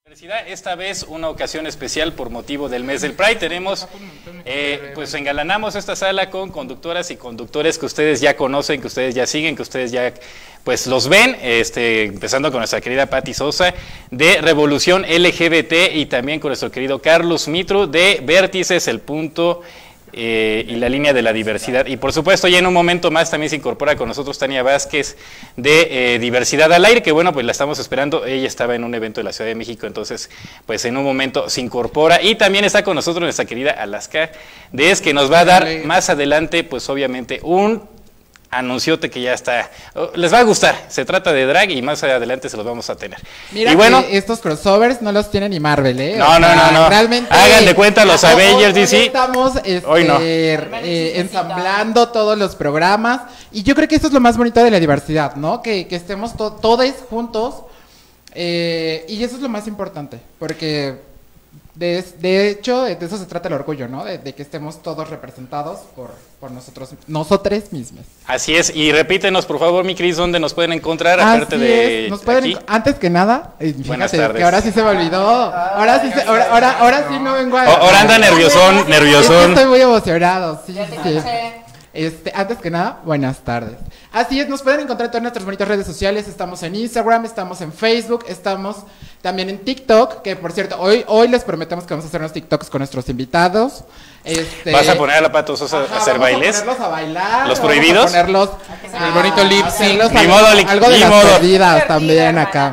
Esta vez una ocasión especial por motivo del mes del Pride. Tenemos, pues engalanamos esta sala con conductoras y conductores que ustedes ya conocen, que ustedes ya siguen, que ustedes ya pues los ven, empezando con nuestra querida Patti Sosa de Revolución LGBT y también con nuestro querido Carlos Mitru de Vértices, El Punto y la Línea de la Diversidad. Y por supuesto ya en un momento más también se incorpora con nosotros Tania Vázquez de Diversidad al Aire, que bueno, pues la estamos esperando. Ella estaba en un evento de la Ciudad de México, entonces pues en un momento se incorpora. Y también está con nosotros nuestra querida Alaska Des, que nos va a dar más adelante pues obviamente un anunciote que ya está, les va a gustar, se trata de drag y más adelante se los vamos a tener. Mira, y bueno, que estos crossovers no los tiene ni Marvel, ¿eh? No, no. Realmente, hagan de cuenta los Avengers, DC. Estamos ensamblando todos los programas y yo creo que esto es lo más bonito de la diversidad, ¿no? Que estemos todos juntos y eso es lo más importante, porque de hecho, de eso se trata el orgullo, ¿no? De que estemos todos representados por nosotros mismos. Así es, y repítenos, por favor, mi Cris, ¿dónde nos pueden encontrar? Aparte de nos pueden antes que nada, buenas tardes. Que ahora sí se me olvidó. Ahora sí no vengo a... Ahora anda nerviosón. Estoy muy emocionado, sí. Antes que nada, buenas tardes. Así es, nos pueden encontrar en todas nuestras bonitas redes sociales. Estamos en Instagram, estamos en Facebook, estamos también en TikTok, que por cierto, hoy les prometemos que vamos a hacer unos TikToks con nuestros invitados. ¿Vas a poner a la Patti Sosa a hacer bailes? Vamos a ponerlos a bailar. ¿Los prohibidos? Vamos a ponerlos el bonito lip sync. Algo de las perdidas también acá.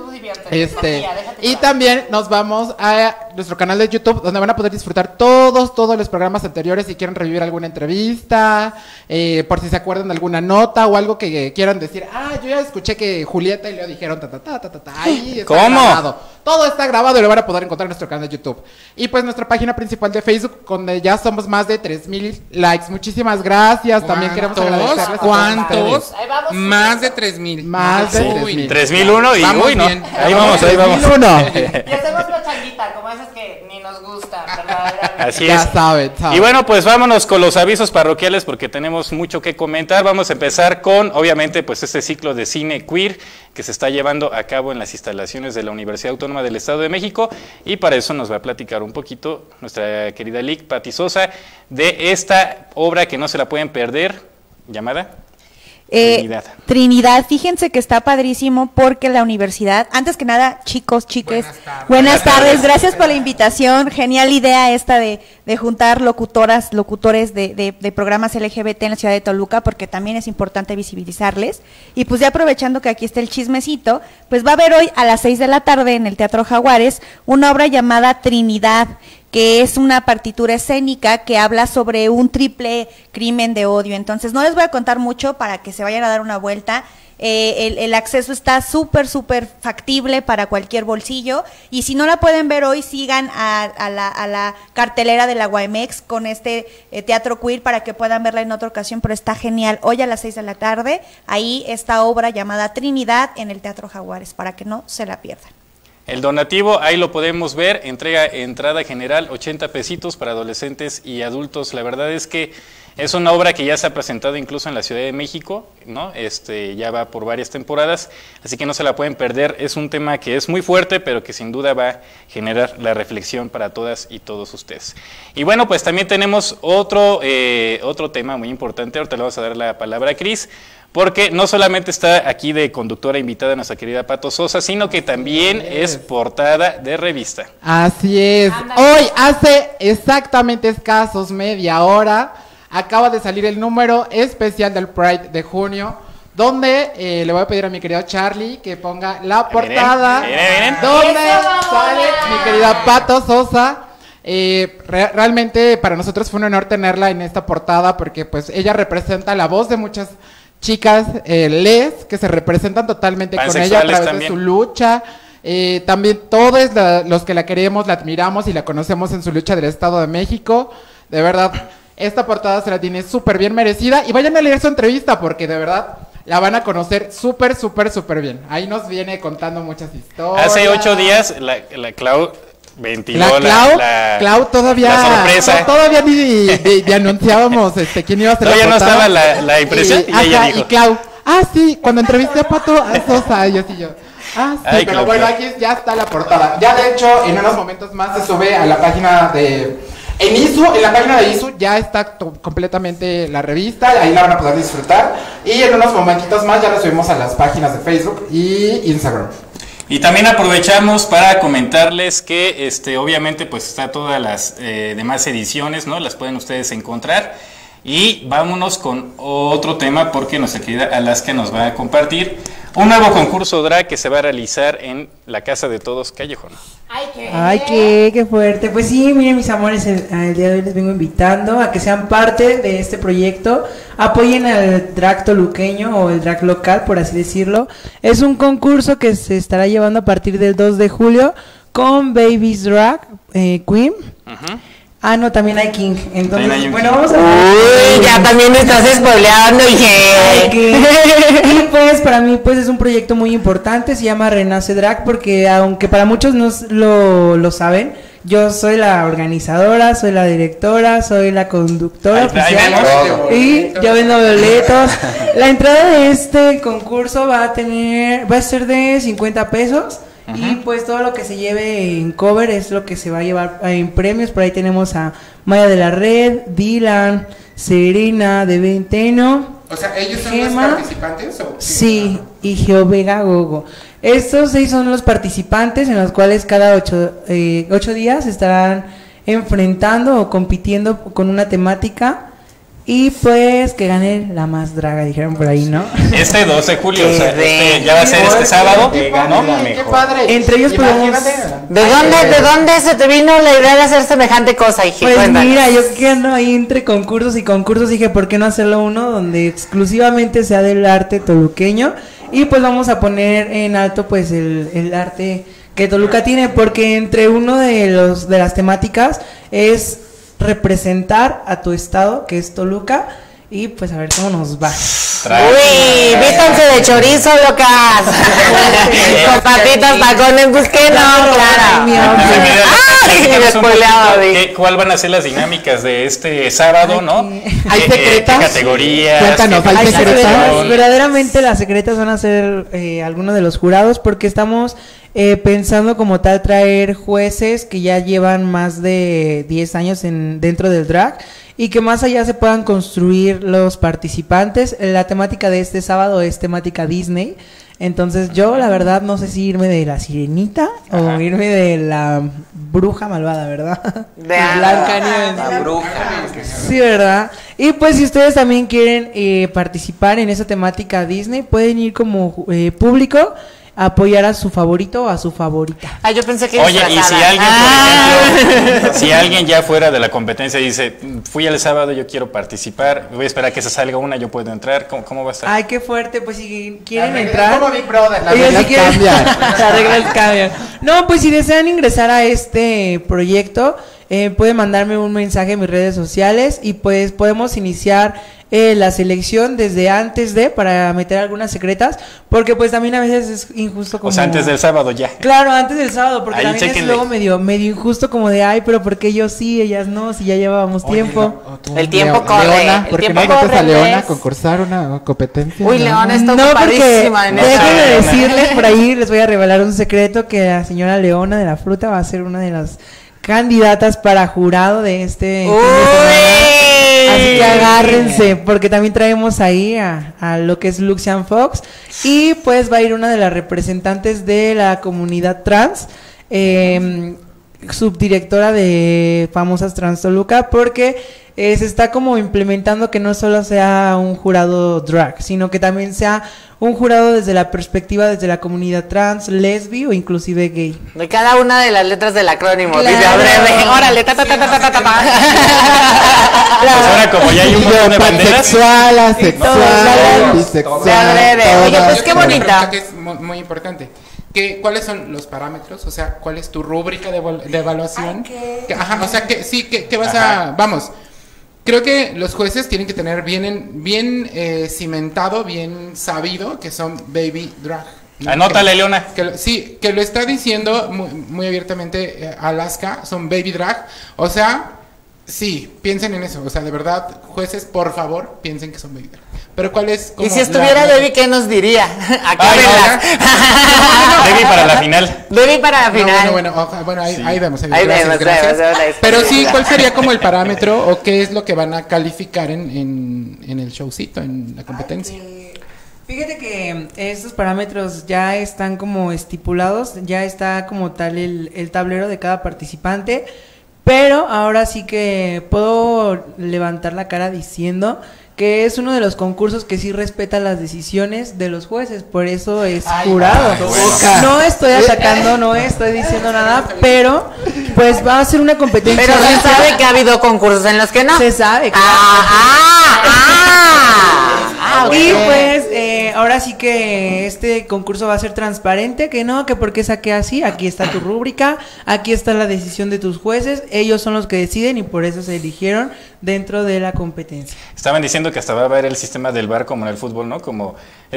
Y también nos vamos a nuestro canal de YouTube, donde van a poder disfrutar todos los programas anteriores. Si quieren revivir alguna entrevista, por si se acuerdan de alguna nota o algo que quieran decir. Yo ya escuché que Julieta y Leo dijeron ahí está grabado. Todo está grabado y lo van a poder encontrar en nuestro canal de YouTube. Y pues nuestra página principal de Facebook, donde ya somos más de 3,000 likes. Muchísimas gracias. También queremos agradecerles. ¿Cuántos? Más de 3,000. Más de 3,000. 3,001 y vamos ¿no? bien. Ahí vamos. 3,001. Y hacemos una changuita, como esas que ni nos gustan, ¿verdad? Así es. Ya saben. Y bueno, pues vámonos con los avisos parroquiales porque tenemos mucho que comentar. Vamos a empezar con, obviamente, pues este ciclo de cine queer que se está llevando a cabo en las instalaciones de la Universidad Autónoma del Estado de México, y para eso nos va a platicar un poquito nuestra querida Lic, Patti Sosa, de esta obra que no se la pueden perder, llamada Trinidad. Fíjense que está padrísimo porque la universidad, antes que nada, chicos, chiques, buenas tardes, gracias por la invitación. Genial idea esta de juntar locutores de programas LGBT en la ciudad de Toluca, porque también es importante visibilizarles. Y pues ya aprovechando que aquí está el chismecito, pues va a haber hoy a las 6 de la tarde en el Teatro Jaguares una obra llamada Trinidad, que es una partitura escénica que habla sobre un triple crimen de odio. Entonces no les voy a contar mucho para que se vayan a dar una vuelta. El acceso está súper factible para cualquier bolsillo, y si no la pueden ver hoy, sigan a la cartelera de la Guamex con este teatro queer para que puedan verla en otra ocasión, pero está genial. Hoy a las 6 de la tarde, ahí esta obra llamada Trinidad en el Teatro Jaguares, para que no se la pierdan. El donativo, ahí lo podemos ver, entrada general, 80 pesitos para adolescentes y adultos. La verdad es que es una obra que ya se ha presentado incluso en la Ciudad de México, ¿no? Ya va por varias temporadas, así que no se la pueden perder. Es un tema que es muy fuerte, pero que sin duda va a generar la reflexión para todas y todos ustedes. Y bueno, pues también tenemos otro tema muy importante. Ahorita le vamos a dar la palabra a Cris, porque no solamente está aquí de conductora invitada nuestra querida Patti Sosa, sino que también es portada de revista. Así es. Hoy, hace exactamente escasos media hora, acaba de salir el número especial del Pride de junio, donde le voy a pedir a mi querido Charlie que ponga la portada, donde sale mi querida Patti Sosa. Realmente para nosotros fue un honor tenerla en esta portada, porque pues ella representa la voz de muchas chicas que se representan totalmente con ella a través también de su lucha. También todos los que la queremos, la admiramos y la conocemos en su lucha del Estado de México. De verdad, esta portada se la tiene súper bien merecida, y vayan a leer su entrevista porque de verdad la van a conocer súper bien. Ahí nos viene contando muchas historias. Hace 8 días la Clau ventiló Clau todavía la sorpresa. Todavía ni anunciábamos quién iba a ser la portada. No estaba la impresión y ella dijo. Y Clau, Ah, sí, cuando entrevisté a Pato Sosa, ellos y yo. Ah, sí, Ay, pero bueno, aquí ya está la portada. Ya de hecho, en unos momentos más se sube a la página de... en la página de ISU ya está completamente la revista, ahí la van a poder disfrutar. Y en unos momentitos más ya la subimos a las páginas de Facebook y Instagram. Y también aprovechamos para comentarles que obviamente pues está todas las demás ediciones, ¿no? Las pueden ustedes encontrar. Y vámonos con otro tema porque nuestra querida Alaska nos va a compartir un nuevo concurso drag que se va a realizar en la Casa de Todos Callejón. Ay, qué fuerte. Pues sí, miren mis amores, el día de hoy les vengo invitando a que sean parte de este proyecto. Apoyen al drag toluqueño o el drag local, por así decirlo. Es un concurso que se estará llevando a partir del 2 de julio con Baby's Drag Queen. Ah, no, también hay King. Entonces, bueno, vamos a ver. Uy, ya también me estás spoileando, Y pues para mí pues es un proyecto muy importante, se llama Renace Drag, porque aunque para muchos no lo saben, yo soy la organizadora, soy la directora, soy la conductora oficial y yo vendo boletos. La entrada de este concurso va a ser de 50 pesos. Y pues todo lo que se lleve en cover es lo que se va a llevar en premios. Por ahí tenemos a Maya de la Red, Dylan, Serena de Venteno. O sea, ¿ellos son los participantes? ¿O sí, y Geovega Gogo. Estos 6 son los participantes en los cuales cada 8 días estarán enfrentando o compitiendo con una temática. Y pues que gane la más draga, dijeron por ahí, ¿no? Este 12 de julio, o sea, ya va a ser este sábado, ¿no? Qué padre. Entre ellos podemos... ¿De dónde se te vino la idea de hacer semejante cosa, hijito? Pues mira, yo que ando ahí entre concursos y concursos, dije, ¿por qué no hacerlo uno donde exclusivamente sea del arte toluqueño? Y pues vamos a poner en alto pues el arte que Toluca tiene, porque entre uno de las temáticas es representar a tu estado, que es Toluca, y pues a ver cómo nos va. Uy, vístanse de chorizo, locas. Con papitas, tacones, pues que no, claro. ¿Cuál van a ser las dinámicas de este sábado, no? ¿Hay secretas? ¿Qué categorías? Cuéntanos, ¿hay secretas? Verdaderamente las secretas van a ser algunos de los jurados, porque estamos pensando como tal traer jueces que ya llevan más de 10 años dentro del drag y que más allá se puedan construir los participantes. La temática de este sábado es temática Disney. Entonces yo la verdad no sé si irme de la sirenita o irme de la bruja malvada, ¿verdad? De la bruja. Sí, ¿verdad? Y pues si ustedes también quieren participar en esa temática Disney, pueden ir como público, apoyar a su favorito o a su favorita. Ah, yo pensé que... Oye, y si alguien, por ejemplo, si alguien ya fuera de la competencia dice, fui el sábado, yo quiero participar, voy a esperar a que se salga una, yo puedo entrar, ¿cómo va a estar? Ay, qué fuerte, pues si quieren entrar... Como Big Brother, las Ellos reglas sí quieren- cambian. Las reglas cambian. No, pues si desean ingresar a este proyecto, pueden mandarme un mensaje en mis redes sociales y pues podemos iniciar la selección desde antes para meter algunas secretas, porque pues también a veces es injusto como... O sea, antes del sábado ya. Claro, antes del sábado, porque Ahí también chéquenle. es luego medio injusto como de, ay, pero ¿por qué yo sí, ellas no? Si ya llevábamos tiempo. El tiempo corre, Leona, el ¿por qué tiempo no metes corre, a Leona a ¿ves? concursar una competencia? Uy, Leona está No, porque ocupadísima en esa. déjenme decirles por ahí, les voy a revelar un secreto, que la señora Leona de la Fruta va a ser una de las candidatas para jurado de este fin de semana. Así que agárrense, porque también traemos ahí a lo que es Luxian Fox, y pues va a ir una de las representantes de la comunidad trans, subdirectora de Famosas Trans Toluca, porque se está como implementando que no solo sea un jurado drag, sino que también sea un jurado desde la perspectiva desde la comunidad trans, lesbi o inclusive gay. De cada una de las letras del acrónimo. Claro. Dice, breve, órale, ta. Pues ahora como ya hay un montón de banderas. Pansexual, asexual, bisexual. Oye, todas. pues qué Una bonita. pregunta que es muy importante. ¿Cuáles son los parámetros? O sea, ¿cuál es tu rúbrica de evaluación? Ajá, o sea, ¿qué vas a...? Vamos, creo que los jueces tienen que tener bien cimentado, bien sabido que son baby drag. ¿no? Anótale, Leona. Que lo está diciendo muy abiertamente Alaska, son baby drag. O sea, Sí, piensen en eso, o sea, de verdad, jueces, por favor, piensen que son Baby Drag. Pero ¿cuál es? Y si estuviera Debbie, ¿qué nos diría? Acábenlas. Debbie para la final. Debbie para la final. Bueno, ahí, Sí. ahí vemos. Ahí vemos. Pero sí, ¿cuál sería como el parámetro o qué es lo que van a calificar en el showcito, en la competencia? Fíjate que estos parámetros ya están como estipulados, ya está como tal el tablero de cada participante, pero ahora sí que puedo levantar la cara diciendo que es uno de los concursos que sí respeta las decisiones de los jueces, por eso es jurado. No estoy atacando, no estoy diciendo nada, pero pues va a ser una competencia. Pero se sabe que ha habido concursos en los que no. Se sabe, claro. Y pues ahora sí que este concurso va a ser transparente, que no, que por qué saqué así, aquí está tu rúbrica, aquí está la decisión de tus jueces, ellos son los que deciden y por eso se eligieron dentro de la competencia. Estaban diciendo que hasta va a haber el sistema del VAR como en el fútbol, ¿no? Como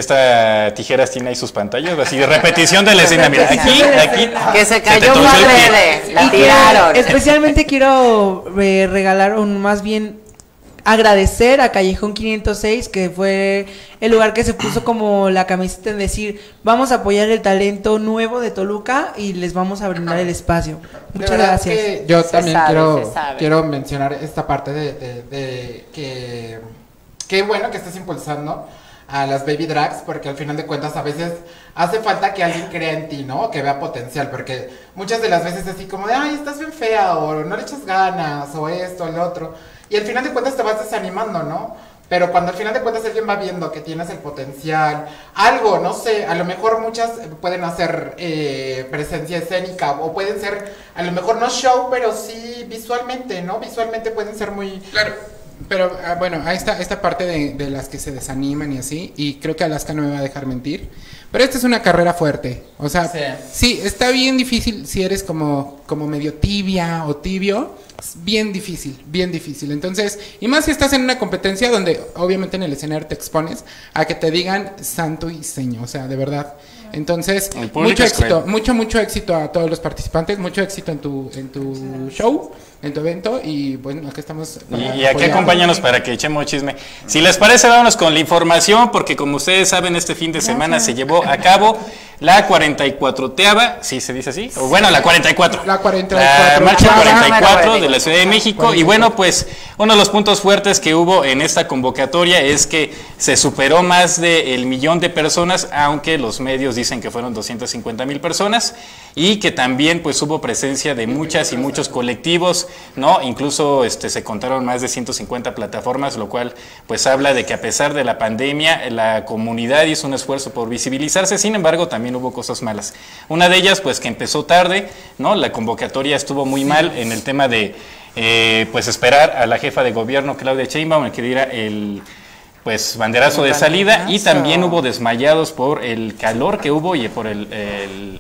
esta tijeras tiene ahí sus pantallas, así de repetición de la escena, mira, aquí, que se te cayó torció una el pie. rede, la Y que tiraron. especialmente quiero regalar más bien agradecer a Callejón 506, que fue el lugar que se puso como la camiseta en decir, vamos a apoyar el talento nuevo de Toluca y les vamos a brindar el espacio. Muchas gracias. Que yo también se sabe. quiero mencionar esta parte de que qué bueno que estés impulsando a las baby drags, porque al final de cuentas a veces hace falta que alguien crea en ti, ¿no? Que vea potencial, porque muchas de las veces así como de, ay, estás bien fea, o no le echas ganas, o esto, o lo otro, y al final de cuentas te vas desanimando, ¿no? Pero cuando al final de cuentas alguien va viendo que tienes el potencial, algo, no sé, a lo mejor muchas pueden hacer presencia escénica, o pueden ser, a lo mejor no show, pero sí visualmente, ¿no? Visualmente pueden ser muy... Claro, pero bueno, ahí está esta parte de las que se desaniman y así, y creo que Alaska no me va a dejar mentir, pero esta es una carrera fuerte, o sea, sí está bien difícil si eres como medio tibia o tibio, bien difícil, entonces, y más si estás en una competencia donde obviamente en el escenario te expones a que te digan santo y seño, o sea, de verdad. Entonces, mucho éxito, mucho éxito a todos los participantes, mucho éxito en tu show, en tu evento, y bueno, aquí estamos. Y aquí acompáñanos para que echemos chisme. Si les parece, vámonos con la información, porque como ustedes saben, este fin de semana se llevó a cabo la 44ª, ¿sí se dice así? O bueno, la 44. La 44. La marcha 44 de la Ciudad de México. Y bueno, pues uno de los puntos fuertes que hubo en esta convocatoria es que se superó más del millón de personas, aunque los medios dicen que fueron 250,000 personas, y que también pues hubo presencia de muchas y muchos colectivos, ¿no? Incluso se contaron más de 150 plataformas, lo cual pues habla de que a pesar de la pandemia, la comunidad hizo un esfuerzo por visibilizarse. Sin embargo, también hubo cosas malas. Una de ellas, pues que empezó tarde, ¿no? La convocatoria estuvo muy mal en el tema de pues esperar a la jefa de gobierno, Claudia Sheinbaum, que diera el pues banderazo de salida, y también hubo desmayados por el calor que hubo y por el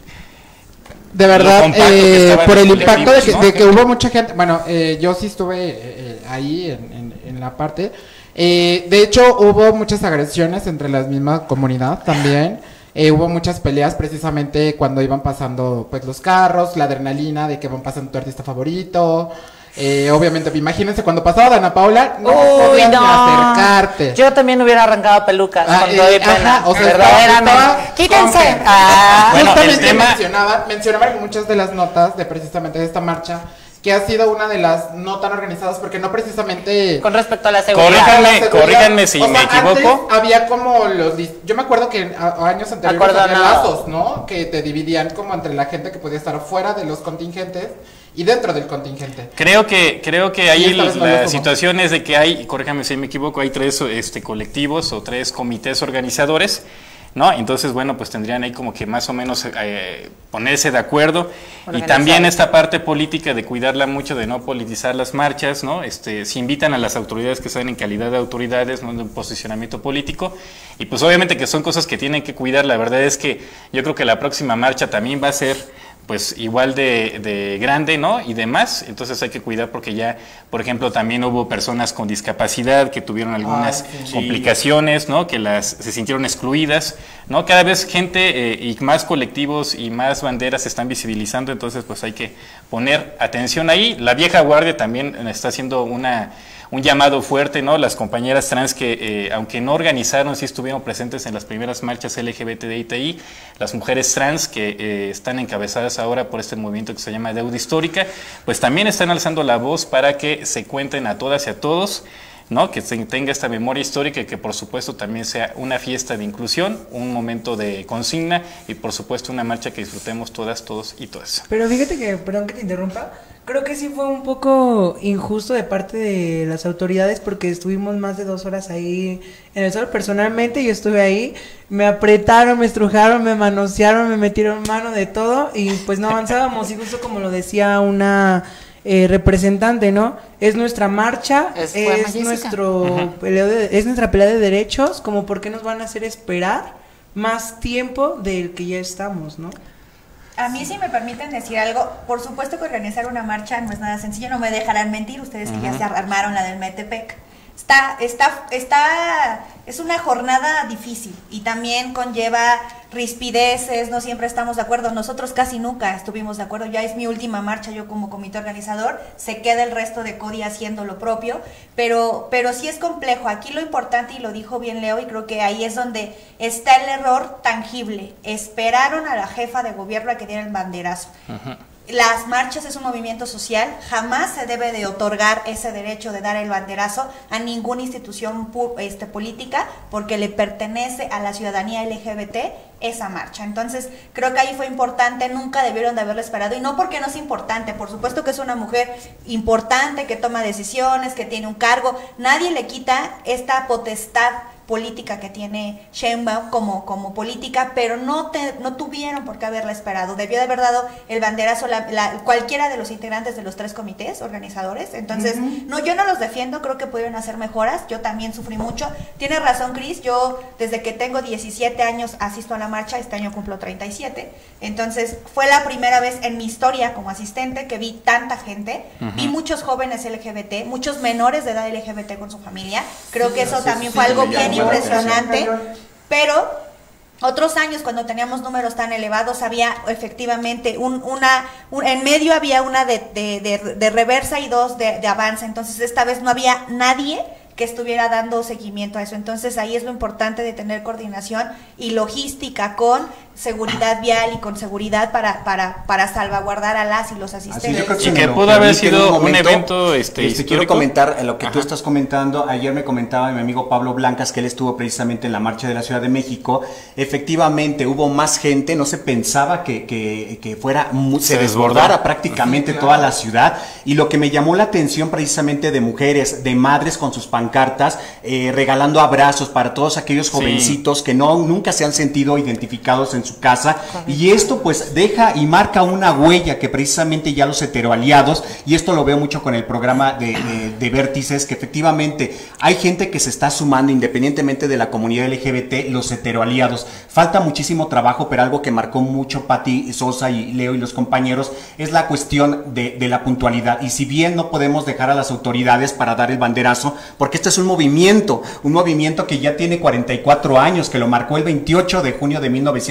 de verdad, por el impacto de que ¿no? hubo mucha gente. Bueno, yo sí estuve ahí en la parte. De hecho, hubo muchas agresiones entre la misma comunidad también. Hubo muchas peleas precisamente cuando iban pasando pues los carros, la adrenalina de que van pasando tu artista favorito. Obviamente, imagínense cuando pasaba Dana Paula, no podías ni acercarte. Yo también hubiera arrancado pelucas con todo y pena. Ajá, o sea, verdaderamente. Quítense. Bueno, justamente el tema... mencionaban en muchas de las notas de precisamente de esta marcha que ha sido una de las no tan organizadas, porque no precisamente... Con respecto a la seguridad. Corríganme si me equivoco. Antes había como yo me acuerdo que años anteriores había lazos, ¿no? Que te dividían como entre la gente que podía estar fuera de los contingentes y dentro del contingente. Creo que ahí la situación es de que hay, corríjame si me equivoco, hay 3 colectivos o 3 comités organizadores, ¿no? Entonces, bueno, pues tendrían ahí como que más o menos ponerse de acuerdo. Y también esta parte política de cuidarla mucho, de no politizar las marchas, ¿no? Si invitan a las autoridades que están en calidad de autoridades, no de un posicionamiento político. Y pues obviamente que son cosas que tienen que cuidar. La verdad es que yo creo que la próxima marcha también va a ser pues igual de grande, ¿no? Y demás, entonces hay que cuidar porque ya, por ejemplo, también hubo personas con discapacidad que tuvieron algunas complicaciones, ¿no? Que se sintieron excluidas, ¿no? Cada vez gente y más colectivos y más banderas se están visibilizando, entonces pues hay que poner atención ahí. La vieja guardia también está haciendo un llamado fuerte, ¿no? Las compañeras trans que, aunque no organizaron, sí estuvieron presentes en las primeras marchas LGBTI, las mujeres trans que están encabezadas ahora por este movimiento que se llama Deuda Histórica, pues también están alzando la voz para que se cuenten a todas y a todos, ¿no? Que se tenga esta memoria histórica y que por supuesto también sea una fiesta de inclusión, un momento de consigna y por supuesto una marcha que disfrutemos todas, todos y todas. Pero fíjate que, perdón que te interrumpa, creo que sí fue un poco injusto de parte de las autoridades porque estuvimos más de 2 horas ahí en el sol. Personalmente yo estuve ahí, me apretaron, me estrujaron, me manosearon, me metieron mano de todo y pues no avanzábamos. Y justo como lo decía una representante, ¿no? Es nuestra marcha, es nuestro es nuestra pelea de derechos, como por qué nos van a hacer esperar más tiempo del que ya estamos, ¿no? A mí, si me permiten decir algo, por supuesto que organizar una marcha no es nada sencillo, no me dejarán mentir ustedes que ya se armaron la del Metepec. Es una jornada difícil y también conlleva rispideces, no siempre estamos de acuerdo, nosotros casi nunca estuvimos de acuerdo, ya es mi última marcha yo como comité organizador, se queda el resto de CODI haciendo lo propio, pero sí es complejo. Aquí lo importante, y lo dijo bien Leo, y creo que ahí es donde está el error tangible, esperaron a la jefa de gobierno a que diera el banderazo. Las marchas es un movimiento social, jamás se debe de otorgar ese derecho de dar el banderazo a ninguna institución política porque le pertenece a la ciudadanía LGBT esa marcha. Entonces creo que ahí fue importante, nunca debieron de haberlo esperado, y no porque no es importante, por supuesto que es una mujer importante que toma decisiones, que tiene un cargo, nadie le quita esta potestad política que tiene Sheinbaum como política, pero no tuvieron por qué haberla esperado. Debió de haber dado el banderazo cualquiera de los integrantes de los 3 comités organizadores. Entonces, yo no los defiendo, creo que pudieron hacer mejoras. Yo también sufrí mucho. Tiene razón Cris, yo desde que tengo 17 años asisto a la marcha, este año cumplo 37. Entonces, fue la primera vez en mi historia como asistente que vi tanta gente. Vi muchos jóvenes LGBT, muchos menores de edad LGBT con su familia. Creo que eso también fue algo bien impresionante, pero otros años cuando teníamos números tan elevados había efectivamente en medio había una de reversa y 2 de avance, entonces esta vez no había nadie que estuviera dando seguimiento a eso. Entonces ahí es lo importante de tener coordinación y logística con seguridad vial y con seguridad para salvaguardar a las y los asistentes. Y que pudo haber sido un evento quiero comentar lo que tú estás comentando. Ayer me comentaba mi amigo Pablo Blancas que él estuvo precisamente en la marcha de la Ciudad de México. Efectivamente hubo más gente, no se pensaba que se desbordara prácticamente toda la ciudad, y lo que me llamó la atención precisamente de mujeres, de madres con sus pancartas, regalando abrazos para todos aquellos jovencitos que nunca se han sentido identificados en su casa. Y esto pues deja y marca una huella que precisamente ya los heteroaliados, y esto lo veo mucho con el programa de Vértices, que efectivamente hay gente que se está sumando independientemente de la comunidad LGBT, los heteroaliados. Falta muchísimo trabajo, pero algo que marcó mucho Pati Sosa y Leo y los compañeros es la cuestión de la puntualidad. Y si bien no podemos dejar a las autoridades para dar el banderazo, porque este es un movimiento que ya tiene 44 años, que lo marcó el 28 de junio de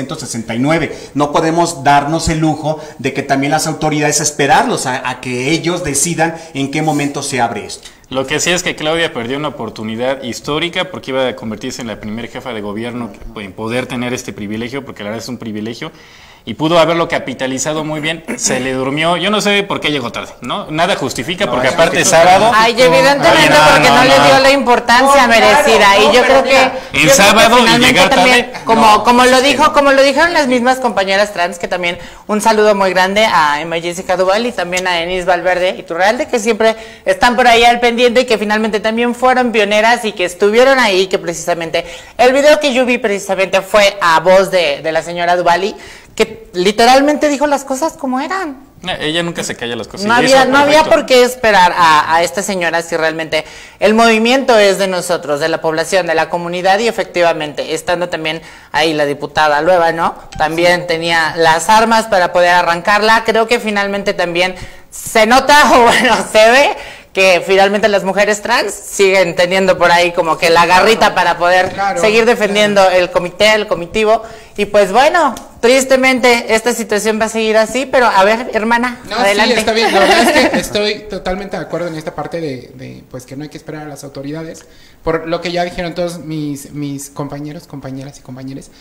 1969. No podemos darnos el lujo de que también las autoridades esperarlos a que ellos decidan en qué momento se abre esto. Lo que sí es que Claudia perdió una oportunidad histórica porque iba a convertirse en la primera jefa de gobierno en poder tener este privilegio, porque la verdad es un privilegio, y pudo haberlo capitalizado muy bien. Se le durmió, yo no sé por qué llegó tarde, ¿no? Nada justifica, porque aparte es sábado. Ay, evidentemente porque no le dio la importancia merecida, y yo creo que el sábado y llegar también, tarde, como lo dijeron las mismas compañeras trans, que también un saludo muy grande a Emma Jessica Duval y también a Enis Valverde y Turralde, que siempre están por ahí al pendiente y que finalmente también fueron pioneras y que estuvieron ahí, que precisamente el video que yo vi precisamente fue a voz de la señora Duvali, que literalmente dijo las cosas como eran. Ella nunca se calla las cosas. No había por qué esperar a esta señora si realmente el movimiento es de nosotros, de la población, de la comunidad, y efectivamente, estando también ahí la diputada Lueva, ¿no? También tenía las armas para poder arrancarla. Creo que finalmente también se nota, o bueno, se ve que finalmente las mujeres trans siguen teniendo por ahí como que la garrita para poder seguir defendiendo el comité, el comitivo. Y pues bueno, tristemente esta situación va a seguir así, pero a ver, hermana, adelante. Sí, está bien. La verdad es que estoy totalmente de acuerdo en esta parte de pues que no hay que esperar a las autoridades, por lo que ya dijeron todos mis compañeros, compañeras y compañeros.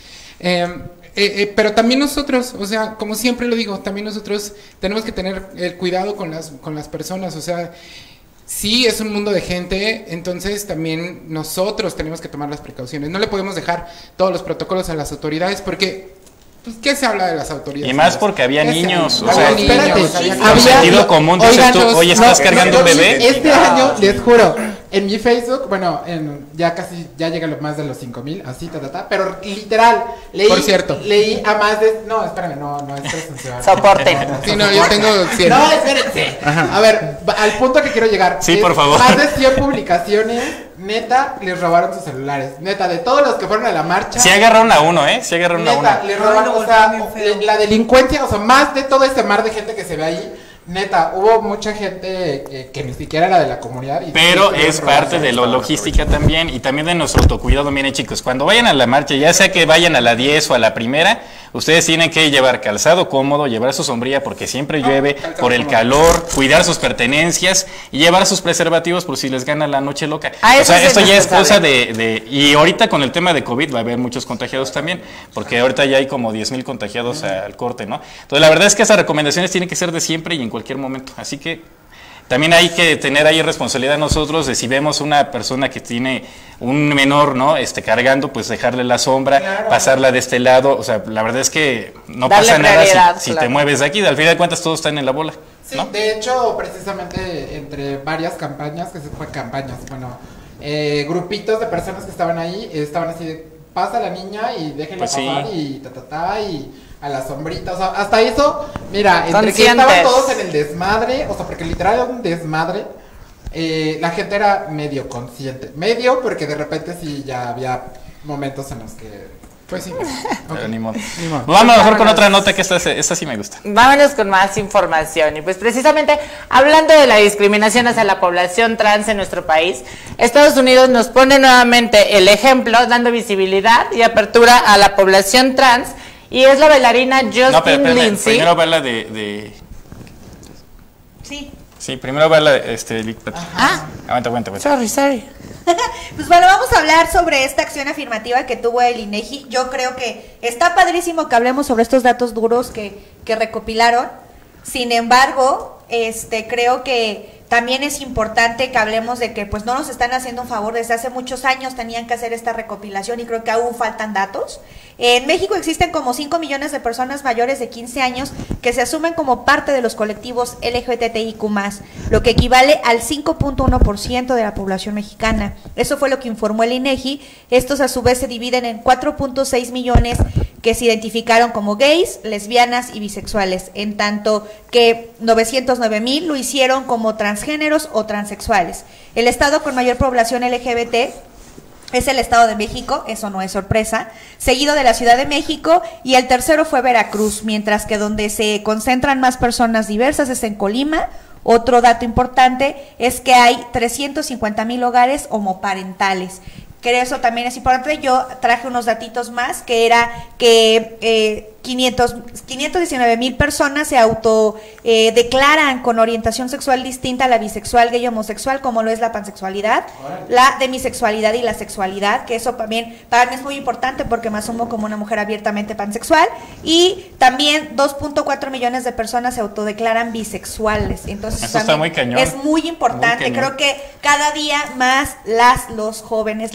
Pero también nosotros, o sea, como siempre lo digo, también nosotros tenemos que tener el cuidado con las personas, o sea, sí es un mundo de gente, entonces también nosotros tenemos que tomar las precauciones. No le podemos dejar todos los protocolos a las autoridades porque, pues, ¿qué se habla de las autoridades? Y más porque había niños, o sea, con sentido común, dices tú, oye, ¿estás cargando un bebé? Este año, les juro, en mi Facebook, bueno, ya llega más de los 5,000, así, pero literal, por cierto, leí a más de, no, espérame, no es presencial. Soporte. Sí, no, yo tengo 100. No, espérense. Ajá. A ver, al punto que quiero llegar. Sí, por favor. Más de 100 publicaciones, neta, les robaron sus celulares. Neta, de todos los que fueron a la marcha. Sí agarraron a uno, sí agarraron a uno. Neta, les robaron, o sea, la delincuencia, o sea, más de todo este mar de gente que se ve ahí. Neta, hubo mucha gente que ni siquiera era de la comunidad. Pero es parte de la logística también y también de nuestro autocuidado. Miren, chicos, cuando vayan a la marcha, ya sea que vayan a la 10 o a la primera, ustedes tienen que llevar calzado cómodo, llevar su sombrilla porque siempre llueve, por el calor, cuidar sus pertenencias y llevar sus preservativos por si les gana la noche loca. O sea, esto ya es cosa de... Y ahorita con el tema de COVID va a haber muchos contagiados también, porque ahorita ya hay como 10,000 contagiados al corte, ¿no? Entonces, la verdad es que esas recomendaciones tienen que ser de siempre y en cualquier momento. Así que también hay que tener ahí responsabilidad nosotros de si vemos una persona que tiene un menor, ¿no? Cargando, pues dejarle la sombra, pasarla de este lado. O sea, la verdad es que no pasa nada si te mueves de aquí. Al final de cuentas todos están en la bola, ¿no? Sí, de hecho, precisamente entre varias campañas, grupitos de personas que estaban ahí, estaban así de, pasa la niña y déjenla pasar y y a la sombrita, o sea, hasta eso, mira, entre que estaban todos en el desmadre, o sea, porque literal era un desmadre, la gente era medio consciente, porque de repente sí ya había momentos en los que, pues sí, pero ni modo. Vamos mejor con otra nota que esta sí me gusta. Vámonos con más información y pues precisamente hablando de la discriminación hacia la población trans en nuestro país, Estados Unidos nos pone nuevamente el ejemplo, dando visibilidad y apertura a la población trans. Y es la bailarina Justin Lindsay. Primero va la de... Sí. Sí, primero va la de... Aguanta. Sorry. Pues bueno, vamos a hablar sobre esta acción afirmativa que tuvo el INEGI. Yo creo que está padrísimo que hablemos sobre estos datos duros que recopilaron. Sin embargo, creo que también es importante que hablemos de que pues no nos están haciendo un favor. Desde hace muchos años tenían que hacer esta recopilación y creo que aún faltan datos. En México existen como 5 millones de personas mayores de 15 años que se asumen como parte de los colectivos LGBTIQ+, lo que equivale al 5.1% de la población mexicana. Eso fue lo que informó el INEGI. Estos a su vez se dividen en 4.6 millones que se identificaron como gays, lesbianas y bisexuales, en tanto que 909,000 lo hicieron como transgéneros o transexuales. El estado con mayor población LGBT es el Estado de México, eso no es sorpresa, seguido de la Ciudad de México, y el tercero fue Veracruz, mientras que donde se concentran más personas diversas es en Colima. Otro dato importante es que hay 350,000 hogares homoparentales. Creo que eso también es importante. Yo traje unos datitos más, que era que 519,000 personas se autodeclaran con orientación sexual distinta a la bisexual, gay, homosexual, como lo es la pansexualidad, la demisexualidad y la sexualidad, que eso también para mí es muy importante porque me asumo como una mujer abiertamente pansexual. Y también 2.4 millones de personas se autodeclaran bisexuales. Entonces eso está muy cañón. Es muy importante. Creo que cada día más los jóvenes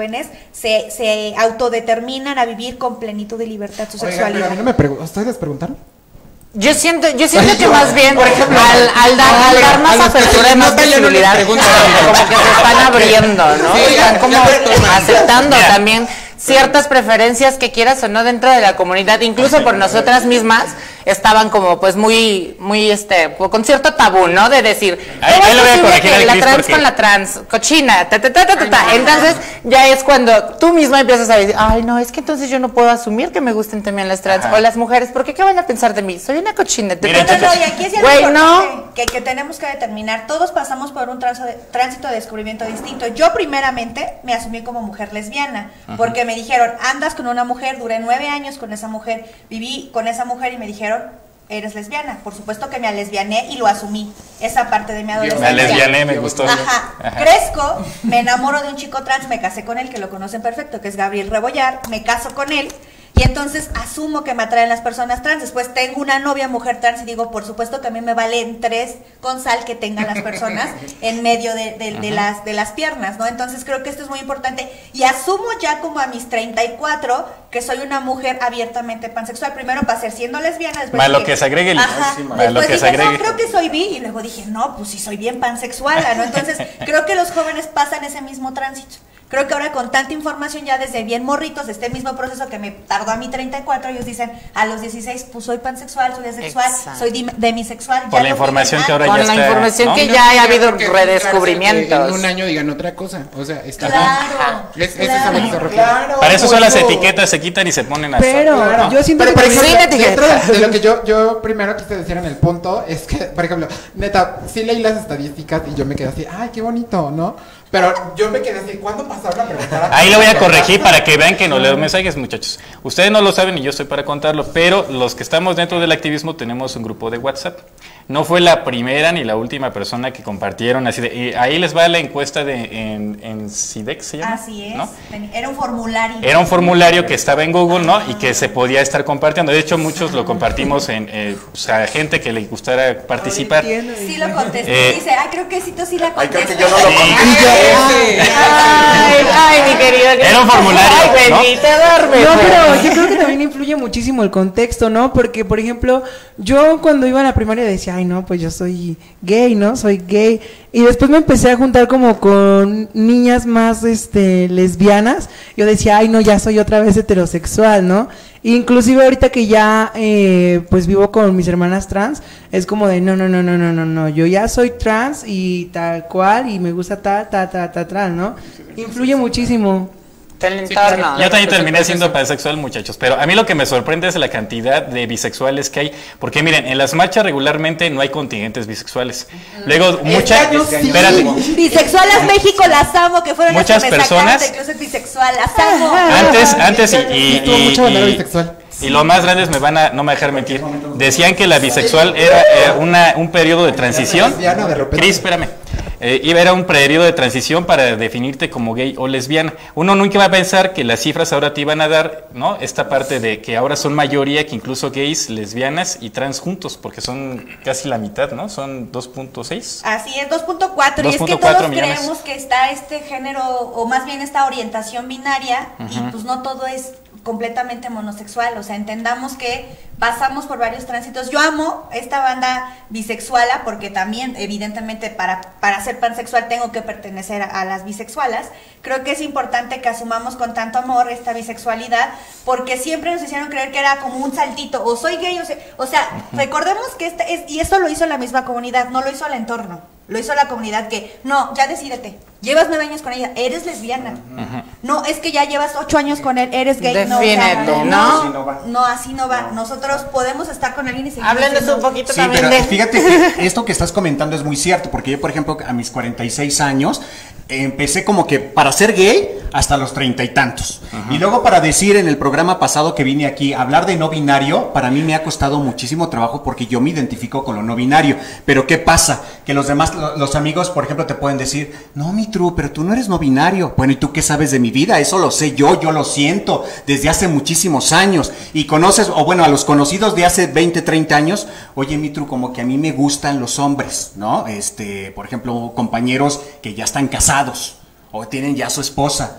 se autodeterminan a vivir con plenitud y libertad su sexualidad. Pero a mí no ¿ustedes les preguntaron? Yo siento que más bien, por ejemplo, al dar más apertura y más visibilidad, como que se están abriendo, ¿no? Están como aceptando también ciertas preferencias que quieras o no dentro de la comunidad, incluso por nosotras mismas. estaban como pues muy con cierto tabú, ¿no? De decir, ahí lo voy a corregir al la Cris trans porque... con la trans, cochina, entonces ya es cuando tú misma empiezas a decir, ay no, es que entonces yo no puedo asumir que me gusten también las trans o las mujeres, porque ¿qué van a pensar de mí? Soy una cochina. Miren, No, y aquí es algo Güey, importante que tenemos que determinar. Todos pasamos por un tránsito de descubrimiento distinto. Yo primeramente me asumí como mujer lesbiana, porque me dijeron, andas con una mujer, duré 9 años con esa mujer, viví con esa mujer y me dijeron, eres lesbiana. Por supuesto que me alesbiané y lo asumí, esa parte de mi adolescencia. Me alesbiané, me gustó. Ajá. Crezco, me enamoro de un chico trans, me casé con él, que lo conocen perfecto, que es Gabriel Rebollar, me caso con él. Y entonces asumo que me atraen las personas trans. Después tengo una novia mujer trans y digo, por supuesto que a mí me valen 3 con sal que tengan las personas en medio de las piernas, ¿no? Entonces creo que esto es muy importante. Y asumo ya como a mis 34 que soy una mujer abiertamente pansexual. Primero pasé siendo lesbiana, después Más lo que se agregue. Después dije, no, creo que soy bi. Y luego dije, no, pues sí soy bien pansexual, ¿no? Entonces creo que los jóvenes pasan ese mismo tránsito. Creo que ahora con tanta información ya desde bien morritos, este mismo proceso que me tardó a mí 34, ellos dicen a los 16, pues soy pansexual, soy asexual, soy demisexual. Por la información que ahora ya está. Con la información que ya ha habido redescubrimientos. En un año digan otra cosa, o sea, está Claro. Para eso son las etiquetas, se quitan y se ponen así. Pero yo siento Pero que por ejemplo, sí, dentro de lo que yo primero quise decir en el punto es que, por ejemplo, neta, sí leí las estadísticas y yo me quedé así, ay, qué bonito, ¿no? Pero yo me quedé así, ¿cuándo pasaron a preguntar? Ahí lo voy a corregir para que vean que no leo mensajes, muchachos. Ustedes no lo saben y yo estoy para contarlo, pero los que estamos dentro del activismo tenemos un grupo de WhatsApp. No fue la primera ni la última persona que compartieron así de... ahí les va la encuesta en CIDEX, ¿se llama? Así es, ¿no? Era un formulario. Era un formulario que estaba en Google, ¿no? Y que se podía estar compartiendo. De hecho, muchos lo compartimos a gente que le gustara participar. Sí lo contesté. Dice, creo que sí, tú sí la contestas. Creo que yo no lo contesté. Ay, mi querido. Era un formulario, Ay, ¿no? bendito, duerme. No, pero yo creo que también influye muchísimo el contexto, ¿no? Porque, por ejemplo, yo cuando iba a la primaria decía, ay, no, pues yo soy gay, ¿no? Soy gay. Y después me empecé a juntar como con niñas más, lesbianas. Yo decía, ay, no, ya soy otra vez heterosexual, ¿no? Inclusive ahorita que ya, pues vivo con mis hermanas trans, es como de, no, yo ya soy trans y tal cual, y me gusta tal, ¿no? Influye muchísimo. El entorno. Yo también terminé siendo pansexual, muchachos, pero a mí lo que me sorprende es la cantidad de bisexuales que hay, porque miren, en las marchas regularmente no hay contingentes bisexuales. Luego, espérate, Bisexualas México, las amo, que fueron muchas las que me personas, sacaron del closet bisexual, las amo. antes Mucha bandera bisexual. y lo más grandes no me van a dejar mentir, decían que la bisexual era un periodo de transición. Cris, espérame. Era un periodo de transición para definirte como gay o lesbiana. Uno nunca va a pensar que las cifras ahora te iban a dar, ¿no? Esta parte de que ahora son mayoría, que incluso gays, lesbianas y trans juntos, porque son casi la mitad, ¿no? Son 2.6. Así es, 2.4. Y es que todos creemos que está este género, o más bien esta orientación binaria, y pues no todo es completamente monosexual. O sea, entendamos que pasamos por varios tránsitos. Yo amo esta banda bisexuala porque también, evidentemente, para ser pansexual tengo que pertenecer a las bisexualas. Creo que es importante que asumamos con tanto amor esta bisexualidad, porque siempre nos hicieron creer que era como un saltito, o soy gay, o sea, recordemos que y esto lo hizo la misma comunidad, no lo hizo el entorno, lo hizo la comunidad que, no, ya decídete, llevas 9 años con ella, eres lesbiana, no, es que ya llevas 8 años con él, eres gay, defínete, no, así no va, nosotros podemos estar con alguien y seguir. Háblenles un poquito Sí, también pero de... fíjate que esto que estás comentando es muy cierto, porque yo, por ejemplo, a mis 46 años, empecé como que para ser gay hasta los 30 y tantos. Y luego para decir en el programa pasado que vine aquí, hablar de no binario, para mí me ha costado muchísimo trabajo porque yo me identifico con lo no binario. Pero ¿qué pasa? Que los demás, los amigos, por ejemplo, te pueden decir, no, mi Tru, pero tú no eres no binario. Bueno, ¿y tú qué sabes de mi vida? Eso lo sé yo lo siento desde hace muchísimos años. Y conoces, o bueno, a los conocidos de hace 20, 30 años, oye, mi Tru, como que a mí me gustan los hombres, ¿no? Por ejemplo, compañeros que ya están casados o tienen ya su esposa.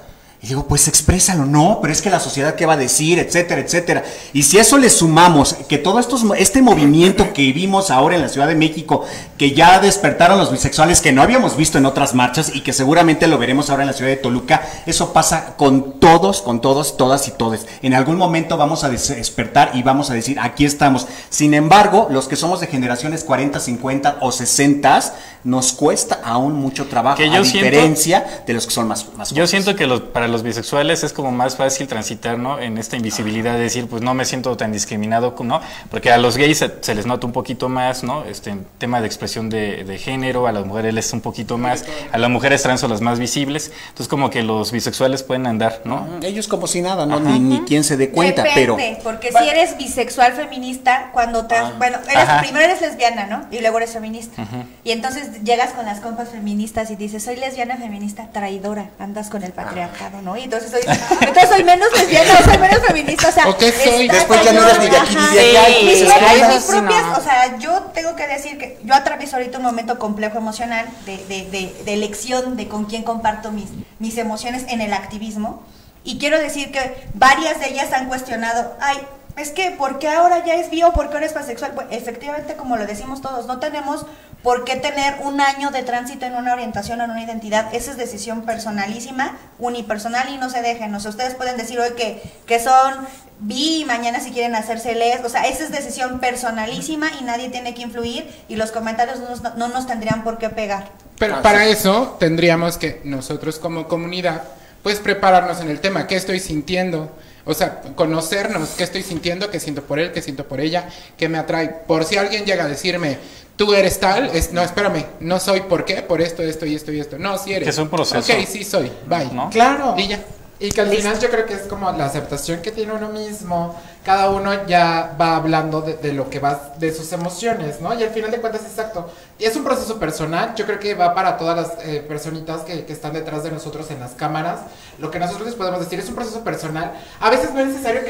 Y digo, pues exprésalo, no, pero es que la sociedad qué va a decir, etcétera, etcétera. Y si a eso le sumamos que todo este movimiento que vimos ahora en la Ciudad de México, que ya despertaron los bisexuales que no habíamos visto en otras marchas y que seguramente lo veremos ahora en la Ciudad de Toluca, eso pasa con todos, todas y todes. En algún momento vamos a despertar y vamos a decir, aquí estamos. Sin embargo, los que somos de generaciones 40, 50 o 60, nos cuesta aún mucho trabajo, a diferencia de los que son más yo jóvenes. siento que para los bisexuales es como más fácil transitar, ¿no? En esta invisibilidad de decir, pues no me siento tan discriminado, ¿no? Porque a los gays se les nota un poquito más, ¿no? En tema de expresión de género, a las mujeres les un poquito más, a las mujeres trans son las más visibles, entonces como que los bisexuales pueden andar, ¿no? Ellos como si nada, ¿no? Ni quien se dé cuenta. Depende, porque si eres bisexual feminista, cuando primero eres lesbiana, ¿no? Y luego eres feminista. Y entonces llegas con las compas feministas y dices, soy lesbiana feminista, traidora, andas con el patriarcado, ¿no? Y entonces soy menos lesbiana, soy menos feminista, o sea, ¿o qué soy? Después ya no eres ni de aquí ni de allá. Mis propias, o sea, yo tengo que decir que yo atravieso ahorita un momento complejo emocional de elección de con quién comparto mis emociones en el activismo, y quiero decir que varias de ellas han cuestionado, es que ¿por qué ahora ya es bi o por qué ahora es pansexual? Pues, efectivamente, como lo decimos todos, no tenemos por qué tener un año de tránsito en una orientación o en una identidad. Esa es decisión personalísima, unipersonal, y no se dejen. O sea, ustedes pueden decir hoy que son bi y mañana si quieren hacerse les. O sea, esa es decisión personalísima y nadie tiene que influir, y los comentarios no nos tendrían por qué pegar. Pero para eso tendríamos que nosotros como comunidad, pues prepararnos en el tema, ¿qué estoy sintiendo? O sea, conocernos, qué estoy sintiendo, qué siento por él, qué siento por ella, qué me atrae. Por si alguien llega a decirme, tú eres tal, no, espérame, no soy, ¿por qué? Por esto, esto y esto y esto. No, sí eres. Que es un proceso. Ok, sí soy, bye. ¿No? Claro. Y ya. Y que al final yo creo que es como la aceptación que tiene uno mismo. Cada uno ya va hablando de lo que va, de sus emociones, ¿no? Y al final de cuentas, exacto, es un proceso personal. Yo creo que va para todas las personitas que están detrás de nosotros en las cámaras. Lo que nosotros les podemos decir es un proceso personal. A veces no es necesario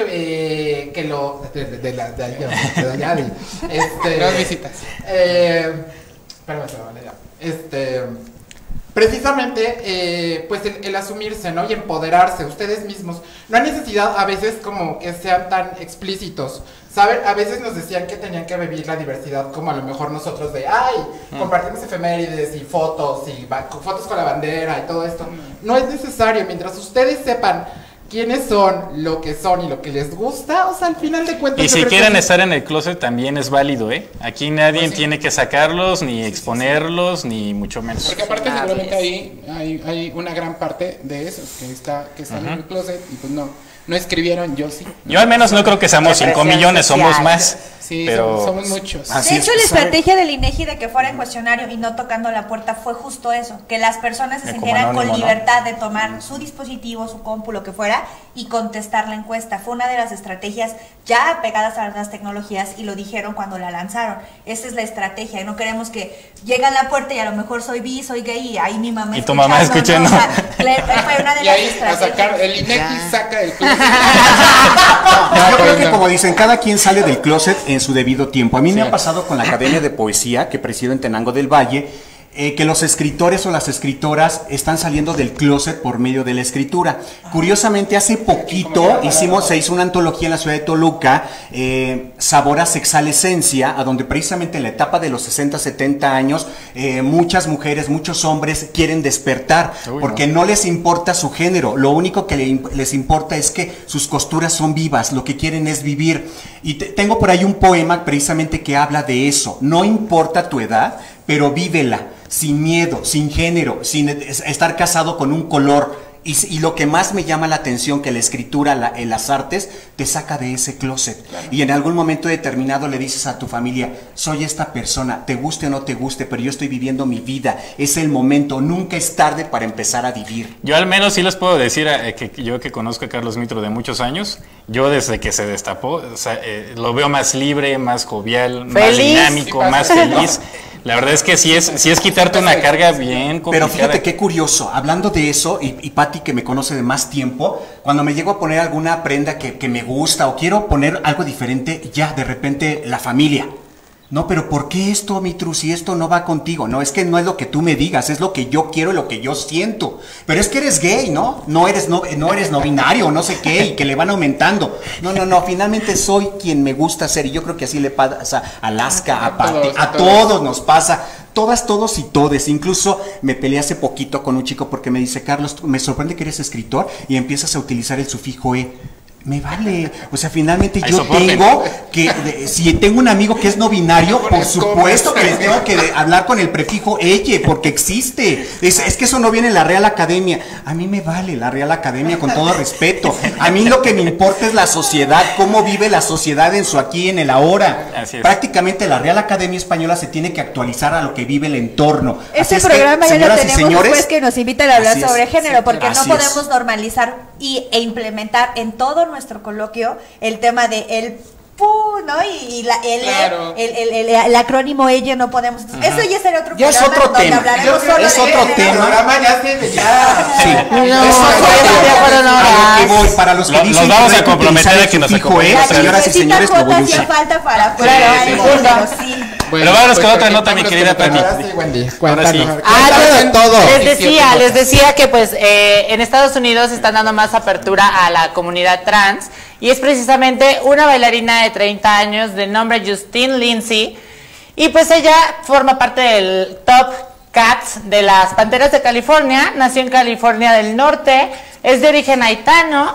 que lo... Las visitas. Espérame, ya. Precisamente, pues el asumirse, ¿no? Y empoderarse ustedes mismos. No hay necesidad a veces como que sean tan explícitos, ¿saben? A veces nos decían que tenían que vivir la diversidad como a lo mejor nosotros de, compartimos efemérides y fotos con la bandera y todo esto. No es necesario, mientras ustedes sepan quiénes son, lo que son y lo que les gusta, o sea, al final de cuentas... Y si quieren estar en el closet también es válido, ¿eh? Aquí nadie tiene que sacarlos, ni exponerlos, ni mucho menos. Porque aparte seguramente hay una gran parte de esos que están en el closet y pues no escribieron, yo sí. Yo al menos no creo que seamos 5 millones, somos más. Sí, pero somos muchos. De hecho, la estrategia del INEGI de que fuera en cuestionario y no tocando la puerta fue justo eso, que las personas se sintieran con libertad de tomar su dispositivo, su compu, lo que fuera, y contestar la encuesta. Fue una de las estrategias ya pegadas a las tecnologías, y lo dijeron cuando la lanzaron. Esa es la estrategia, no queremos que llegue a la puerta y a lo mejor soy bi, soy gay, y ahí mi mamá y tu mamá escuchando. ¿no? O sea, fue una de y las ahí estrategias. a sacar, el INEGI saca el closet. Yo creo que, como dicen, cada quien sale del closet en su debido tiempo. A mí me ha pasado con la Academia de Poesía que presido en Tenango del Valle, que los escritores o las escritoras están saliendo del closet por medio de la escritura. Curiosamente, hace poquito se hizo una antología en la ciudad de Toluca, Sabor a Sexalescencia, a donde precisamente en la etapa de los 60, 70 años, muchas mujeres, muchos hombres quieren despertar, porque no les importa su género, lo único que les importa es que sus costuras son vivas, lo que quieren es vivir. Y tengo por ahí un poema precisamente que habla de eso. No importa tu edad, pero vívela, sin miedo, sin género, sin estar casado con un color. Y lo que más me llama la atención, que la escritura, en las artes, te saca de ese closet. Claro. Y en algún momento determinado le dices a tu familia, soy esta persona, te guste o no te guste, pero yo estoy viviendo mi vida. Es el momento, nunca es tarde para empezar a vivir. Yo al menos sí les puedo decir, yo que conozco a Carlos Mitro de muchos años, yo desde que se destapó, lo veo más libre, más jovial, más dinámico, más feliz. La verdad es que sí es quitarte una carga bien complicada. Pero fíjate qué curioso, hablando de eso, y Pati, que me conoce de más tiempo, cuando me llego a poner alguna prenda que me gusta o quiero poner algo diferente, ya de repente la familia. No, pero ¿por qué esto, Mitru, si esto no va contigo? No, es que no es lo que tú me digas, es lo que yo quiero, lo que yo siento. Pero es que eres gay, ¿no? No eres no binario, no sé qué, y que le van aumentando. No, finalmente soy quien me gusta ser, y yo creo que así le pasa a Alaska, a Pati, a todos nos pasa. Todas, todos y todes. Incluso me peleé hace poquito con un chico porque me dice, Carlos, me sorprende que eres escritor y empiezas a utilizar el sufijo E. Me vale, o sea, finalmente yo tengo que, si tengo un amigo que es no binario, por supuesto que le tengo que hablar con el prefijo elle, porque existe. Es que eso no viene en la Real Academia. A mí me vale la Real Academia, con todo respeto. A mí lo que me importa es la sociedad, cómo vive la sociedad en su aquí, en el ahora. Prácticamente la Real Academia Española se tiene que actualizar a lo que vive el entorno. Este programa ya lo tenemos después que nos invitan a hablar sobre género, porque no podemos normalizar e implementar en todo nuestro coloquio el tema de el pu, ¿no? Y la L, claro. el acrónimo ella no podemos. Eso ya será otro ya programa. Es otro tema. Es otro tema. Para los que dicen los vamos a comprometer a que nos acompañen. Señoras y señores, lo voy a usar. Falta para pero vámonos con otra nota, mi querida Tami. Les decía que pues en Estados Unidos están dando más apertura a la comunidad trans, y es precisamente una bailarina de 30 años de nombre Justine Lindsay, y pues ella forma parte del Top Cats de las Panteras de California. Nació en California del Norte, es de origen haitiano,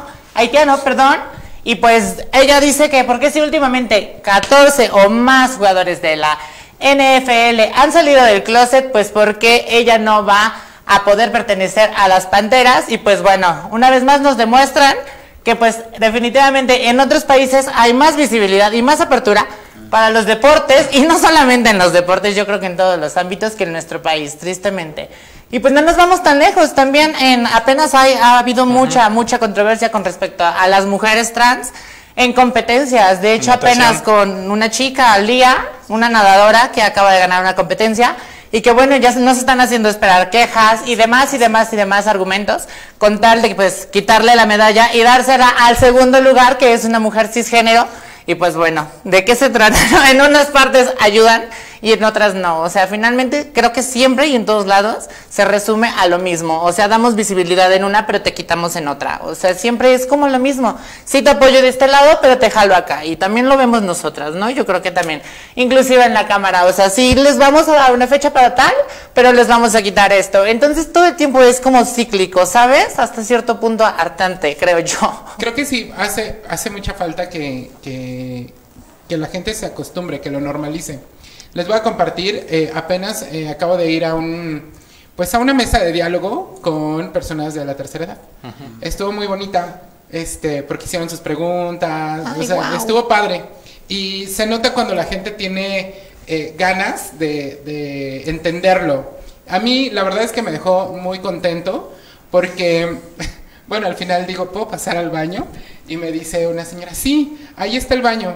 y pues ella dice que porque si últimamente 14 o más jugadores de la NFL han salido del closet, pues porque ella no va a poder pertenecer a las Panteras. Y pues bueno, una vez más nos demuestran que pues definitivamente en otros países hay más visibilidad y más apertura para los deportes, y no solamente en los deportes, yo creo que en todos los ámbitos, que en nuestro país, tristemente. Y pues no nos vamos tan lejos, también apenas ha habido mucha controversia con respecto a las mujeres trans en competencias. De hecho, apenas con una chica, Lía, una nadadora que acaba de ganar una competencia, y que bueno, ya no se están haciendo esperar quejas y demás argumentos, con tal de pues quitarle la medalla y dársela al segundo lugar, que es una mujer cisgénero. Y pues bueno, ¿de qué se trata? En unas partes ayudan y en otras no. O sea, finalmente creo que siempre y en todos lados se resume a lo mismo. O sea, damos visibilidad en una, pero te quitamos en otra. O sea, siempre es como lo mismo. Sí te apoyo de este lado, pero te jalo acá. Y también lo vemos nosotras, ¿no? Yo creo que también, inclusive en la cámara. O sea, sí les vamos a dar una fecha para tal, pero les vamos a quitar esto. Entonces todo el tiempo es como cíclico, ¿sabes? Hasta cierto punto hartante, creo yo. Creo que sí, hace mucha falta que la gente se acostumbre, que lo normalice. Les voy a compartir, apenas acabo de ir a una mesa de diálogo con personas de la tercera edad. Estuvo muy bonita, porque hicieron sus preguntas. Ay, o sea, wow. Estuvo padre. Y se nota cuando la gente tiene ganas de entenderlo. A mí la verdad es que me dejó muy contento, porque bueno, al final digo, ¿puedo pasar al baño? Y me dice una señora, sí, ahí está el baño.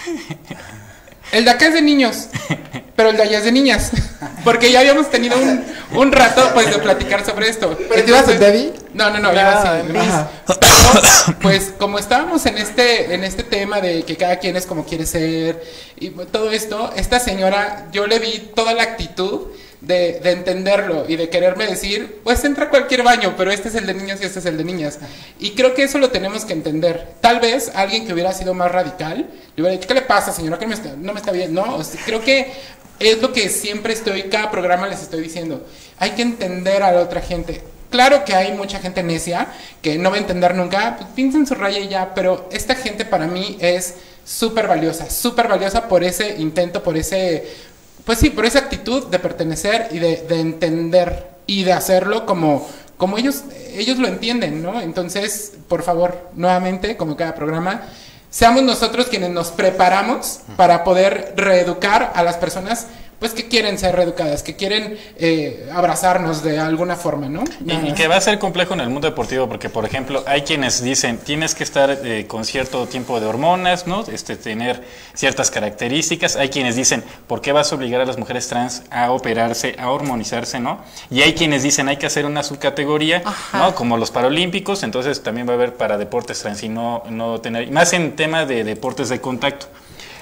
El de acá es de niños, pero el de allá es de niñas. Porque ya habíamos tenido un rato pues de platicar sobre esto. ¿Pero te ibas a Debbie? No, iba así. Pero, pues como estábamos en este tema de que cada quien es como quiere ser y todo esto, esta señora, yo le vi toda la actitud de entenderlo y de quererme decir, pues entra a cualquier baño, pero este es el de niños y este es el de niñas. Y creo que eso lo tenemos que entender. Tal vez alguien que hubiera sido más radical le hubiera dicho, ¿qué le pasa, señora? Que no me está bien. No, o sea, creo que es lo que siempre cada programa les estoy diciendo. Hay que entender a la otra gente. Claro que hay mucha gente necia que no va a entender nunca, pues pinten su raya y ya, pero esta gente para mí es súper valiosa por ese intento, por ese... Pues sí, por esa actitud de pertenecer y de entender y de hacerlo como ellos lo entienden, ¿no? Entonces, por favor, nuevamente, como cada programa, seamos nosotros quienes nos preparamos para poder reeducar a las personas pues que quieren ser reeducadas, que quieren abrazarnos de alguna forma, ¿no? Y que va a ser complejo en el mundo deportivo, porque por ejemplo hay quienes dicen tienes que estar con cierto tiempo de hormonas, ¿no? Tener ciertas características. Hay quienes dicen ¿por qué vas a obligar a las mujeres trans a operarse, a hormonizarse, ¿no? Y hay quienes dicen hay que hacer una subcategoría, ¿no? Como los paralímpicos, entonces también va a haber para deportes trans y no tener, más en tema de deportes de contacto.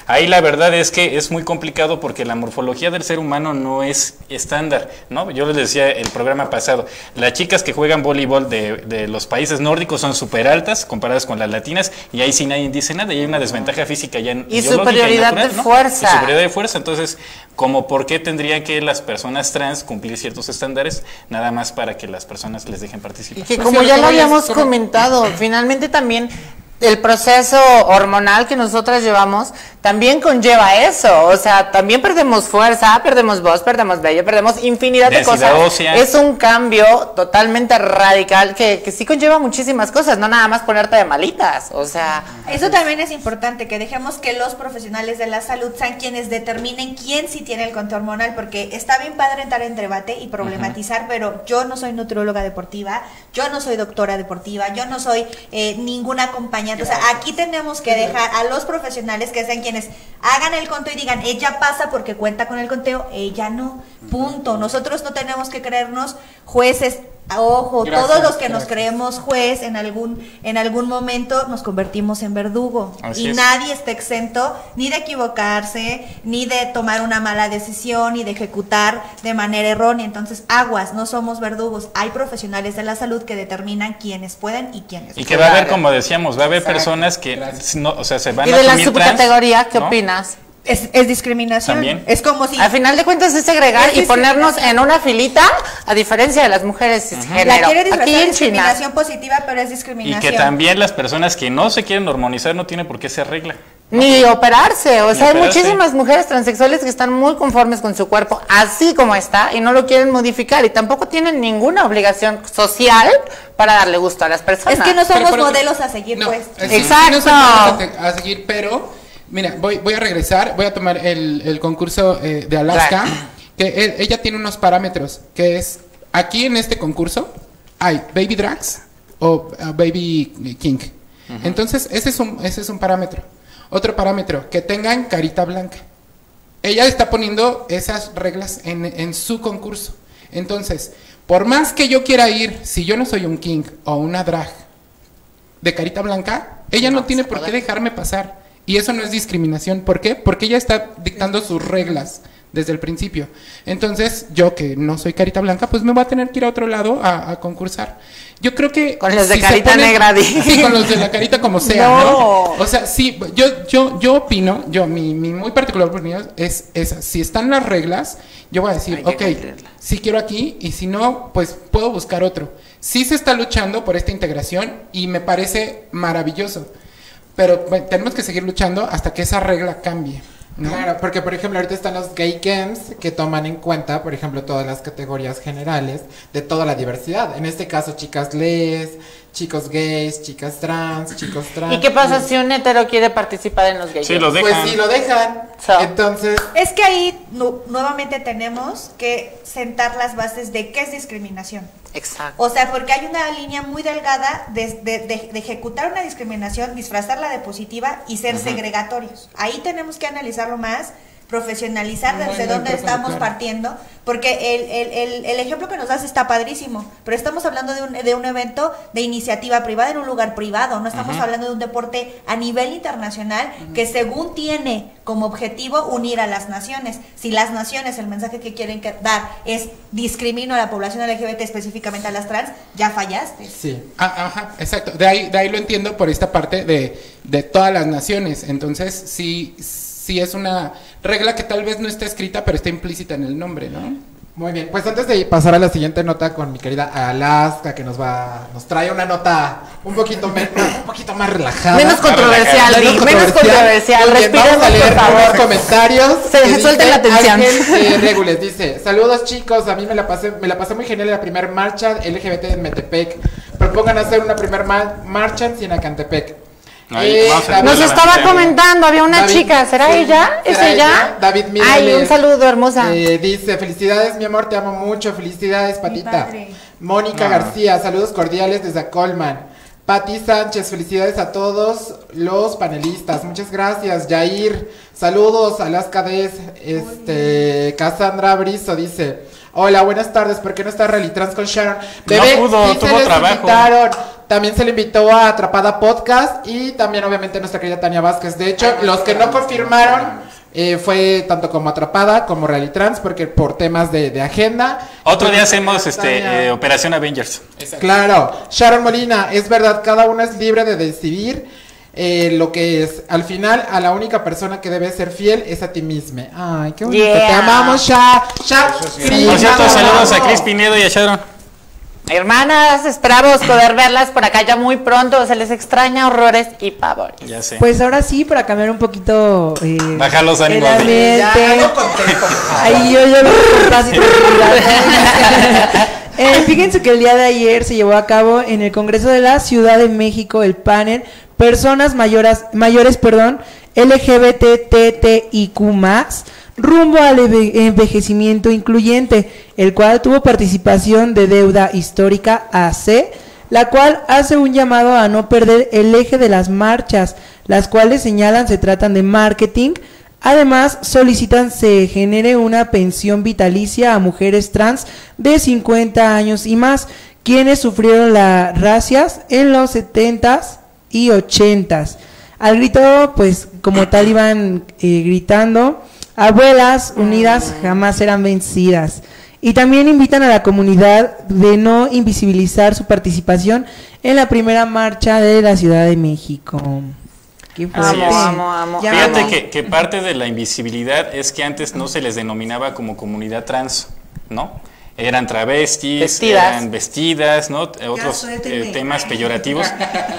Ahí la verdad es que es muy complicado porque la morfología del ser humano no es estándar, ¿no? Yo les decía el programa pasado, las chicas que juegan voleibol de los países nórdicos son súper altas comparadas con las latinas y ahí sí nadie dice nada y hay una desventaja física ya y superioridad natural, de fuerza. Y superioridad de fuerza, entonces, como por qué tendrían que las personas trans cumplir ciertos estándares nada más para que las personas les dejen participar. Y que como ya lo habíamos comentado, finalmente también el proceso hormonal que nosotras llevamos también conlleva eso, o sea, también perdemos fuerza, perdemos voz, perdemos vello, perdemos infinidad de cosas. Ósea. Es un cambio totalmente radical que sí conlleva muchísimas cosas, no nada más ponerte de malitas, o sea. Eso también es importante, que dejemos que los profesionales de la salud sean quienes determinen quién sí tiene el conteo hormonal, porque está bien padre entrar en debate y problematizar, pero yo no soy nutrióloga deportiva, yo no soy doctora deportiva, yo no soy ninguna acompañante. O sea, aquí tenemos que dejar a los profesionales que sean quienes hagan el conteo y digan, ella pasa porque cuenta con el conteo, ella no, punto. Nosotros no tenemos que creernos jueces. Ojo, todos los que nos creemos juez en algún momento nos convertimos en verdugo. Así es. Nadie está exento ni de equivocarse, ni de tomar una mala decisión, ni de ejecutar de manera errónea. Entonces, aguas, no somos verdugos. Hay profesionales de la salud que determinan quiénes pueden y quiénes no. Y que va a haber, como decíamos, va a haber personas que no, o sea, se van a asumir trans. ¿Y de la subcategoría qué opinas? Es discriminación. ¿También? Es como si... Al final de cuentas es segregar y ponernos en una filita, a diferencia de las mujeres cisgénero. La quiere disfrazar de discriminación positiva, pero es discriminación. Y que también las personas que no se quieren hormonizar no tienen por qué ser regla. Ni operarse, o sea, hay muchísimas mujeres transexuales que están muy conformes con su cuerpo así como está y no lo quieren modificar y tampoco tienen ninguna obligación social para darle gusto a las personas. Es que no somos modelos a seguir, no, pues. Exacto. No somos a seguir, pero... Mira, voy a regresar, voy a tomar el concurso de Alaska, que ella tiene unos parámetros, que es, aquí en este concurso hay Baby Drags o Baby King. Entonces, ese es un parámetro. Otro parámetro, que tengan carita blanca. Ella está poniendo esas reglas en su concurso. Entonces, por más que yo quiera ir, si yo no soy un King o una drag de carita blanca, ella no tiene por qué dejarme pasar. Y eso no es discriminación. ¿Por qué? Porque ella está dictando sus reglas desde el principio. Entonces, yo que no soy carita blanca, pues me voy a tener que ir a otro lado a concursar. Yo creo que... Con los de carita negra. Sí, con los de la carita como sea, ¿no? O sea, sí, yo opino, mi muy particular opinión es esa. Si están las reglas, yo voy a decir, ok, sí quiero aquí, y si no, pues puedo buscar otro. Sí se está luchando por esta integración y me parece maravilloso. Pero tenemos que seguir luchando hasta que esa regla cambie, ¿no? Claro, porque por ejemplo ahorita están los gay games que toman en cuenta, por ejemplo, todas las categorías generales de toda la diversidad. En este caso, chicas les, chicos gays, chicas trans, chicos trans. ¿Y qué pasa si un hetero quiere participar en los gay games? Sí, lo dejan. Pues sí, lo dejan. Entonces... Es que ahí nuevamente tenemos que sentar las bases de qué es discriminación. Exacto. O sea, porque hay una línea muy delgada de ejecutar una discriminación, disfrazarla de positiva y ser segregatorios. Ahí tenemos que analizarlo más, profesionalizar desde dónde estamos partiendo, porque el ejemplo que nos das está padrísimo, pero estamos hablando de un evento de iniciativa privada en un lugar privado, no estamos hablando de un deporte a nivel internacional que según tiene como objetivo unir a las naciones. Si las naciones, el mensaje que quieren dar es discrimino a la población LGBT, específicamente a las trans, ya fallaste. Sí. Ajá, exacto. De ahí lo entiendo por esta parte de todas las naciones. Entonces, sí es una regla que tal vez no está escrita, pero está implícita en el nombre, ¿no? Muy bien, pues antes de pasar a la siguiente nota con mi querida Alaska, que nos trae una nota un poquito más relajada. Menos controversial, menos controversial. Vamos a leer unos comentarios. Se suelta la atención. Ángel Regules dice, saludos chicos, a mí me la pasé muy genial en la primera marcha LGBT en Metepec. Propongan hacer una primera marcha en Sinacantepec. Nos estaba comentando, había una chica, ¿será ella? ¿Es ella? David Mirales. Ay, un saludo, hermosa. Dice, felicidades mi amor, te amo mucho, felicidades Patita. Mónica García, saludos cordiales desde Colman. Pati Sánchez, felicidades a todos los panelistas, muchas gracias. Yair, saludos. Alaska Des, Cassandra Brizo dice, Hola, buenas tardes, ¿por qué no está Rally Trans con Sharon? Bebé, no pudo, tuvo trabajo. También se le invitó a Atrapada Podcast y también obviamente nuestra querida Tania Vázquez. De hecho, los que no confirmaron fue tanto como Atrapada como Rally Trans, porque por temas de agenda. Otro día hacemos Operación Avengers. Claro, Sharon Molina, es verdad, cada uno es libre de decidir lo que es. Al final, a la única persona que debe ser fiel es a ti misma. Ay, qué bonito. Te amamos, Sha. Por cierto, saludos a Cris Pinedo y a Sharon. Hermanas, esperamos poder verlas por acá ya muy pronto. Se les extraña horrores y pavores. Ya sé. Pues ahora sí, para cambiar un poquito. Bajar los ánimos. Ahí yo lo con paz y tranquilidad. Fíjense que el día de ayer se llevó a cabo en el Congreso de la Ciudad de México el panel Personas mayores, LGBTTIQ+, rumbo al envejecimiento incluyente, el cual tuvo participación de Deuda Histórica AC, la cual hace un llamado a no perder el eje de las marchas, las cuales señalan se tratan de marketing. Además, solicitan se genere una pensión vitalicia a mujeres trans de 50 años y más, quienes sufrieron las racias en los 70s y 80s. Al grito, pues como tal iban gritando: abuelas unidas jamás serán vencidas. Y también invitan a la comunidad de no invisibilizar su participación en la primera marcha de la Ciudad de México. Qué fuerte. Amo. Fíjate que parte de la invisibilidad es que antes no se les denominaba como comunidad trans, ¿no? Eran travestis, eran vestidas, ¿no? Otros temas peyorativos.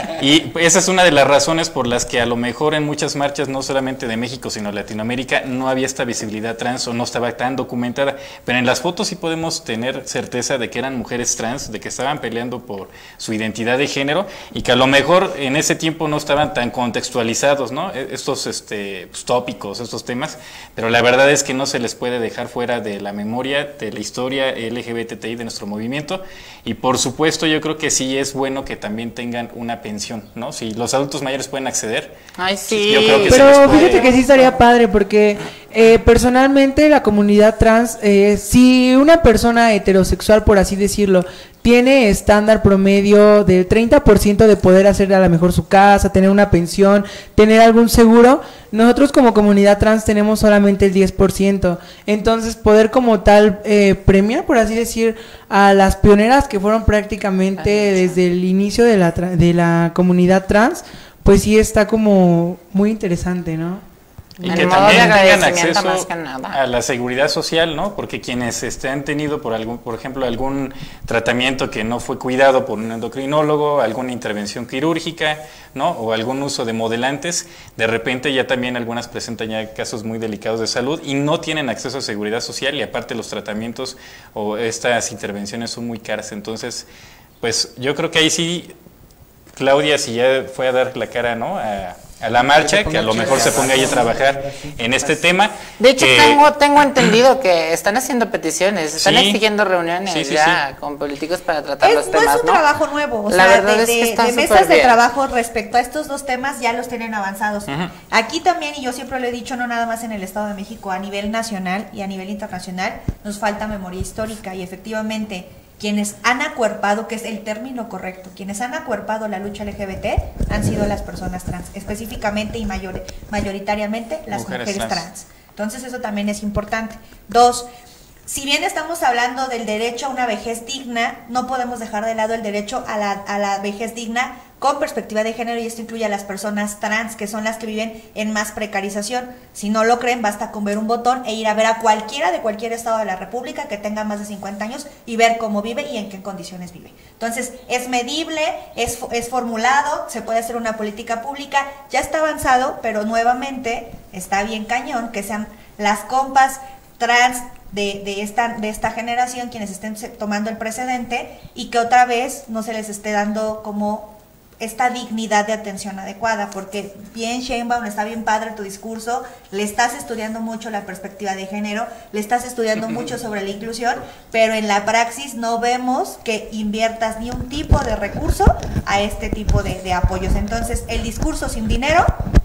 Y esa es una de las razones por las que a lo mejor en muchas marchas, no solamente de México, sino de Latinoamérica, no había esta visibilidad trans o no estaba tan documentada. Pero en las fotos sí podemos tener certeza de que eran mujeres trans, de que estaban peleando por su identidad de género y que a lo mejor en ese tiempo no estaban tan contextualizados, ¿no? Estos tópicos, estos temas. Pero la verdad es que no se les puede dejar fuera de la memoria, de la historia LGBTI de nuestro movimiento, y por supuesto yo creo que sí es bueno que también tengan una pensión, ¿no? Si los adultos mayores pueden acceder. Ay, sí. Yo creo que pero fíjate que sí estaría padre porque personalmente la comunidad trans, si una persona heterosexual, por así decirlo, tiene estándar promedio del 30% de poder hacer a lo mejor su casa, tener una pensión, tener algún seguro, nosotros como comunidad trans tenemos solamente el 10%. Entonces poder como tal premiar, por así decir, a las pioneras que fueron prácticamente desde el inicio de la comunidad trans, pues sí está como muy interesante, ¿no? Y que también tengan acceso a la seguridad social, ¿no? Porque quienes han tenido por ejemplo, algún tratamiento que no fue cuidado por un endocrinólogo, alguna intervención quirúrgica, ¿no? O algún uso de modelantes, de repente ya también algunas presentan ya casos muy delicados de salud y no tienen acceso a seguridad social, y aparte los tratamientos o estas intervenciones son muy caras. Entonces, pues yo creo que ahí sí, Claudia, si ya fue a dar la cara, ¿no? A la marcha, que a lo mejor se ponga ahí a trabajar en este tema. De hecho, tengo entendido que están haciendo peticiones, están exigiendo reuniones con políticos para tratar los temas, no es un trabajo nuevo, o la sea, verdad es que está de mesas de trabajo respecto a estos dos temas ya los tienen avanzados. Aquí también, y yo siempre lo he dicho, no nada más en el Estado de México, a nivel nacional y a nivel internacional, nos falta memoria histórica, y efectivamente quienes han acuerpado, que es el término correcto, quienes han acuerpado la lucha LGBT han sido las personas trans, específicamente y mayoritariamente las mujeres trans. Entonces eso también es importante. 2, si bien estamos hablando del derecho a una vejez digna, no podemos dejar de lado el derecho a la vejez digna con perspectiva de género, y esto incluye a las personas trans, que son las que viven en más precarización. Si no lo creen, basta con ver un botón e ir a ver a cualquiera de cualquier estado de la República que tenga más de 50 años y ver cómo vive y en qué condiciones vive. Entonces, es medible, es formulado, se puede hacer una política pública, ya está avanzado, pero nuevamente está bien cañón que sean las compas trans de esta generación quienes estén tomando el precedente, y que otra vez no se les esté dando como esta dignidad de atención adecuada, porque bien, Sheinbaum, está bien padre tu discurso, le estás estudiando mucho la perspectiva de género, le estás estudiando mucho sobre la inclusión, pero en la praxis no vemos que inviertas ni un tipo de recurso a este tipo de apoyos. Entonces, el discurso sin dinero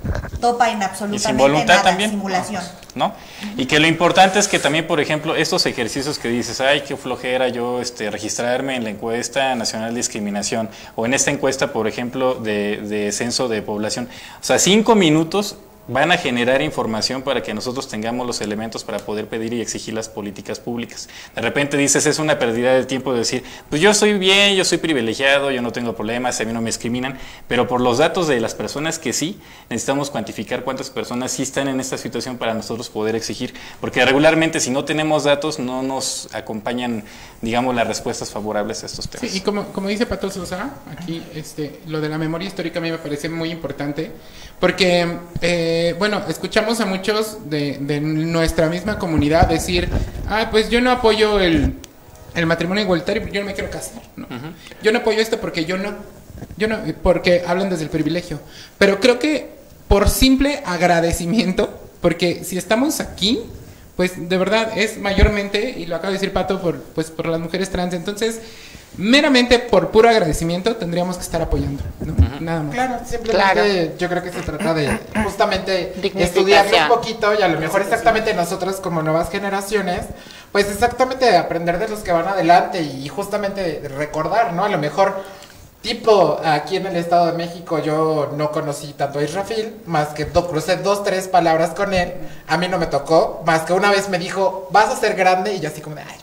topa en absolutamente y sin voluntad nada, también, simulación. ¿no? Y que lo importante es que también, por ejemplo, estos ejercicios que dices, ay, qué flojera yo registrarme en la encuesta nacional de discriminación o en esta encuesta, por ejemplo, de censo de población. O sea, 5 minutos van a generar información para que nosotros tengamos los elementos para poder pedir y exigir las políticas públicas. De repente dices, es una pérdida de tiempo de decir, pues yo estoy bien, yo soy privilegiado, yo no tengo problemas, a mí no me discriminan, pero por los datos de las personas que sí, necesitamos cuantificar cuántas personas sí están en esta situación para nosotros poder exigir, porque regularmente si no tenemos datos no nos acompañan, digamos, las respuestas favorables a estos temas. Sí, y como dice Pato Sosa, aquí lo de la memoria histórica a mí me parece muy importante, porque bueno, escuchamos a muchos de nuestra misma comunidad decir, pues yo no apoyo el matrimonio igualitario porque yo no me quiero casar, ¿no? Yo no apoyo esto porque yo no, porque hablan desde el privilegio, pero creo que por simple agradecimiento, porque si estamos aquí, pues de verdad es mayormente, y lo acaba de decir Pato, por las mujeres trans, entonces meramente por puro agradecimiento tendríamos que estar apoyando, ¿no? Nada más. Claro, simplemente yo creo que se trata de justamente estudiarlo un poquito y a lo mejor exactamente nosotros como nuevas generaciones, pues exactamente aprender de los que van adelante y justamente recordar, ¿no? A lo mejor tipo aquí en el Estado de México yo no conocí tanto a Israfil, más que crucé 2, 3 palabras con él, a mí no me tocó, más que una vez me dijo, vas a ser grande y yo así como de, ay,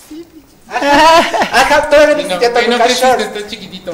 ajá, todavía ni siquiera tengo un cachorro. Estás chiquitito.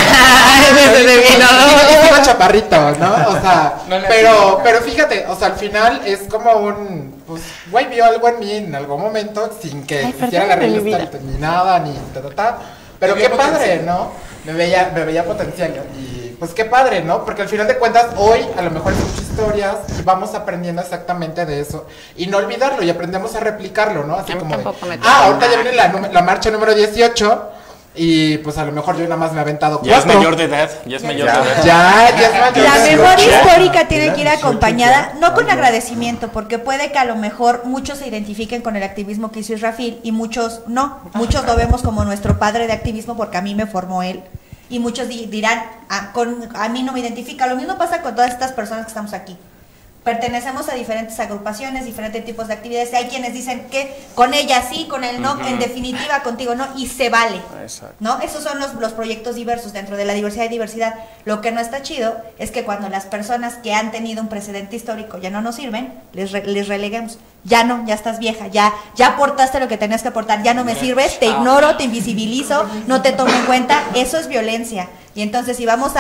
Estaba chaparrito, ¿no? O sea, pero fíjate, o sea, al final es como pues, güey, vio algo en mí en algún momento sin que hiciera la regla ni nada, ni pero qué padre, ¿no? Me veía potencial y pues qué padre, ¿no? Porque al final de cuentas hoy a lo mejor hay muchas historias y vamos aprendiendo exactamente de eso y no olvidarlo y aprendemos a replicarlo, ¿no? Así como ahorita ya viene la marcha número 18 y pues a lo mejor yo nada más me he aventado 4. Ya es mayor de edad, ya es mayor de edad. Ya es mayor de edad. La memoria histórica tiene que ir acompañada, no con agradecimiento, porque puede que a lo mejor muchos se identifiquen con el activismo que hizo Israfil y muchos no. Muchos lo vemos como nuestro padre de activismo porque a mí me formó él. Y muchos dirán, a mí no me identifica. Lo mismo pasa con todas estas personas que estamos aquí. Pertenecemos a diferentes agrupaciones, diferentes tipos de actividades. Hay quienes dicen que con ella sí, con él no, en definitiva contigo no, y se vale. Exacto. ¿No? Esos son los proyectos diversos dentro de la diversidad y diversidad. Lo que no está chido es que cuando las personas que han tenido un precedente histórico ya no nos sirven, les releguemos. Ya no, ya estás vieja, ya aportaste lo que tenías que aportar, ya no me sirves, te ignoro, te invisibilizo, no te tomo en cuenta. Eso es violencia. Y entonces si vamos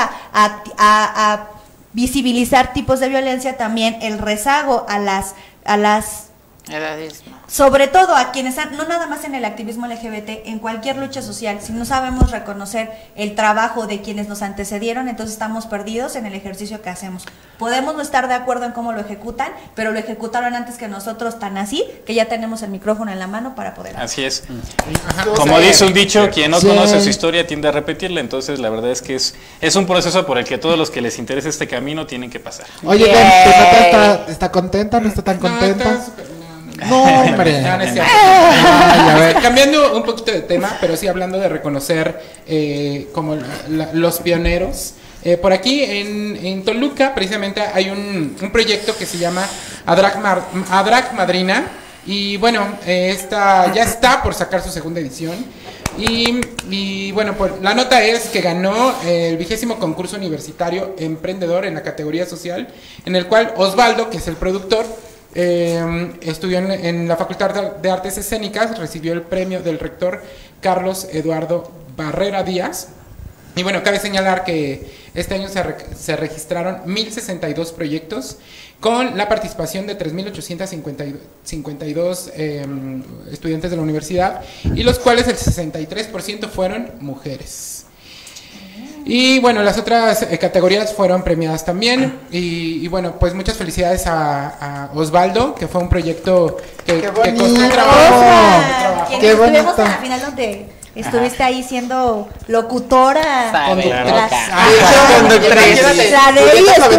a visibilizar tipos de violencia, también el rezago a las edadismo. Sobre todo a quienes no nada más en el activismo LGBT, en cualquier lucha social, si no sabemos reconocer el trabajo de quienes nos antecedieron, entonces estamos perdidos en el ejercicio que hacemos. Podemos no estar de acuerdo en cómo lo ejecutan, pero lo ejecutaron antes que nosotros, tan así que ya tenemos el micrófono en la mano para poder hacer. Así es. Como dice un dicho, quien no conoce su historia tiende a repetirla, entonces la verdad es que es un proceso por el que todos los que les interesa este camino tienen que pasar. Oye, ¿está contenta? ¿No está tan contenta? No, hombre. No es cierto. Cambiando un poquito de tema, pero sí hablando de reconocer como los pioneros. Por aquí en Toluca, precisamente, hay un proyecto que se llama Adrac Madrina. Y bueno, ya está por sacar su segunda edición. Y bueno, pues la nota es que ganó el 20º concurso universitario emprendedor en la categoría social, en el cual Osvaldo, que es el productor, estudió en la Facultad de Artes Escénicas, recibió el premio del rector Carlos Eduardo Barrera Díaz. Y bueno, cabe señalar que este año se registraron 1,062 proyectos con la participación de 3,852 estudiantes de la universidad, y los cuales el 63% fueron mujeres. Y bueno, las otras categorías fueron premiadas también. Y bueno, pues muchas felicidades a Osvaldo, que fue un proyecto que costó trabajo. Qué bonito. Estuvimos al final donde estuviste ahí siendo locutora,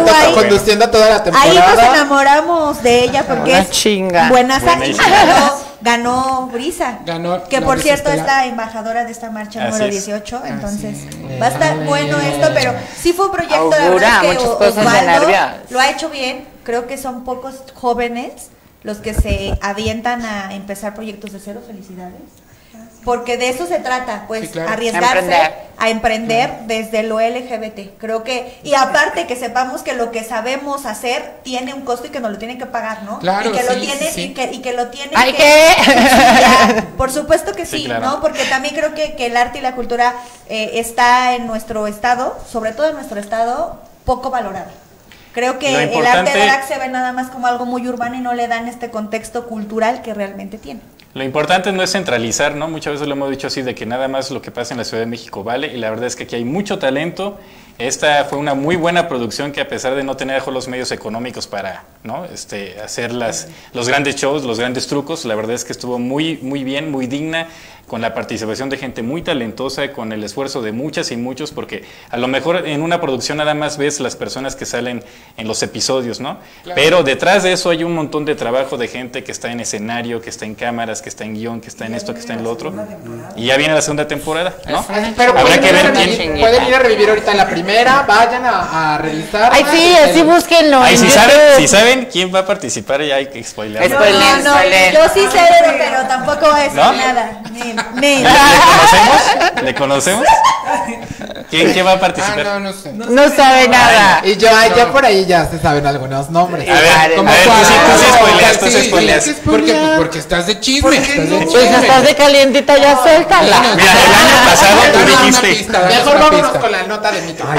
conduciendo toda la temporada. Ahí nos enamoramos de ella porque es buena ganó Brisa, que por cierto es la embajadora de esta marcha número 18, entonces va a estar bueno esto, pero sí fue un proyecto de verdad que Osvaldo lo ha hecho bien. Creo que son pocos jóvenes los que se avientan a empezar proyectos de cero. Felicidades. Porque de eso se trata, pues, arriesgarse a emprender desde lo LGBT. Creo que, y aparte que sepamos que lo que sabemos hacer tiene un costo y que nos lo tienen que pagar, ¿no? Claro, y que sí, lo tienen, sí. y que lo tienen ¿Ay, que... qué? Por supuesto que sí, claro. ¿no? Porque también creo que el arte y la cultura está en nuestro estado, sobre todo en nuestro estado, poco valorado. Creo que el arte drag se ve nada más como algo muy urbano y no le dan este contexto cultural que realmente tiene. Lo importante no es centralizar, ¿no? Muchas veces lo hemos dicho así, de que nada más lo que pasa en la Ciudad de México vale, y la verdad es que aquí hay mucho talento. Esta fue una muy buena producción que, a pesar de no tener los medios económicos para, ¿no?, hacer los grandes shows, los grandes trucos, la verdad es que estuvo muy bien, muy digna, con la participación de gente muy talentosa, con el esfuerzo de muchas y muchos, porque a lo mejor en una producción nada más ves las personas que salen en los episodios, ¿no? Claro. Pero detrás de eso hay un montón de trabajo de gente que está en escenario, que está en cámaras, que está en guión, que está en esto, que está en lo otro. Y ya viene la segunda temporada, ¿no? Pero habrá que ver pueden ir a revivir ahorita la primera, vayan a revisar. Ay, sí, así búsquenlo. Ay, si saben quién va a participar, ya hay que spoilear. No, yo sí sé, pero tampoco voy a decir nada. ¿Le conocemos? ¿Quién va a participar? No sé. No sabe nada. Y yo, ya por ahí ya se saben algunos nombres. A ver, tú sí spoileas. Porque estás de chisme. Pues estás de calientita, ya suéltala. Mira, el año pasado tú dijiste. Mejor vámonos con la nota de Mito.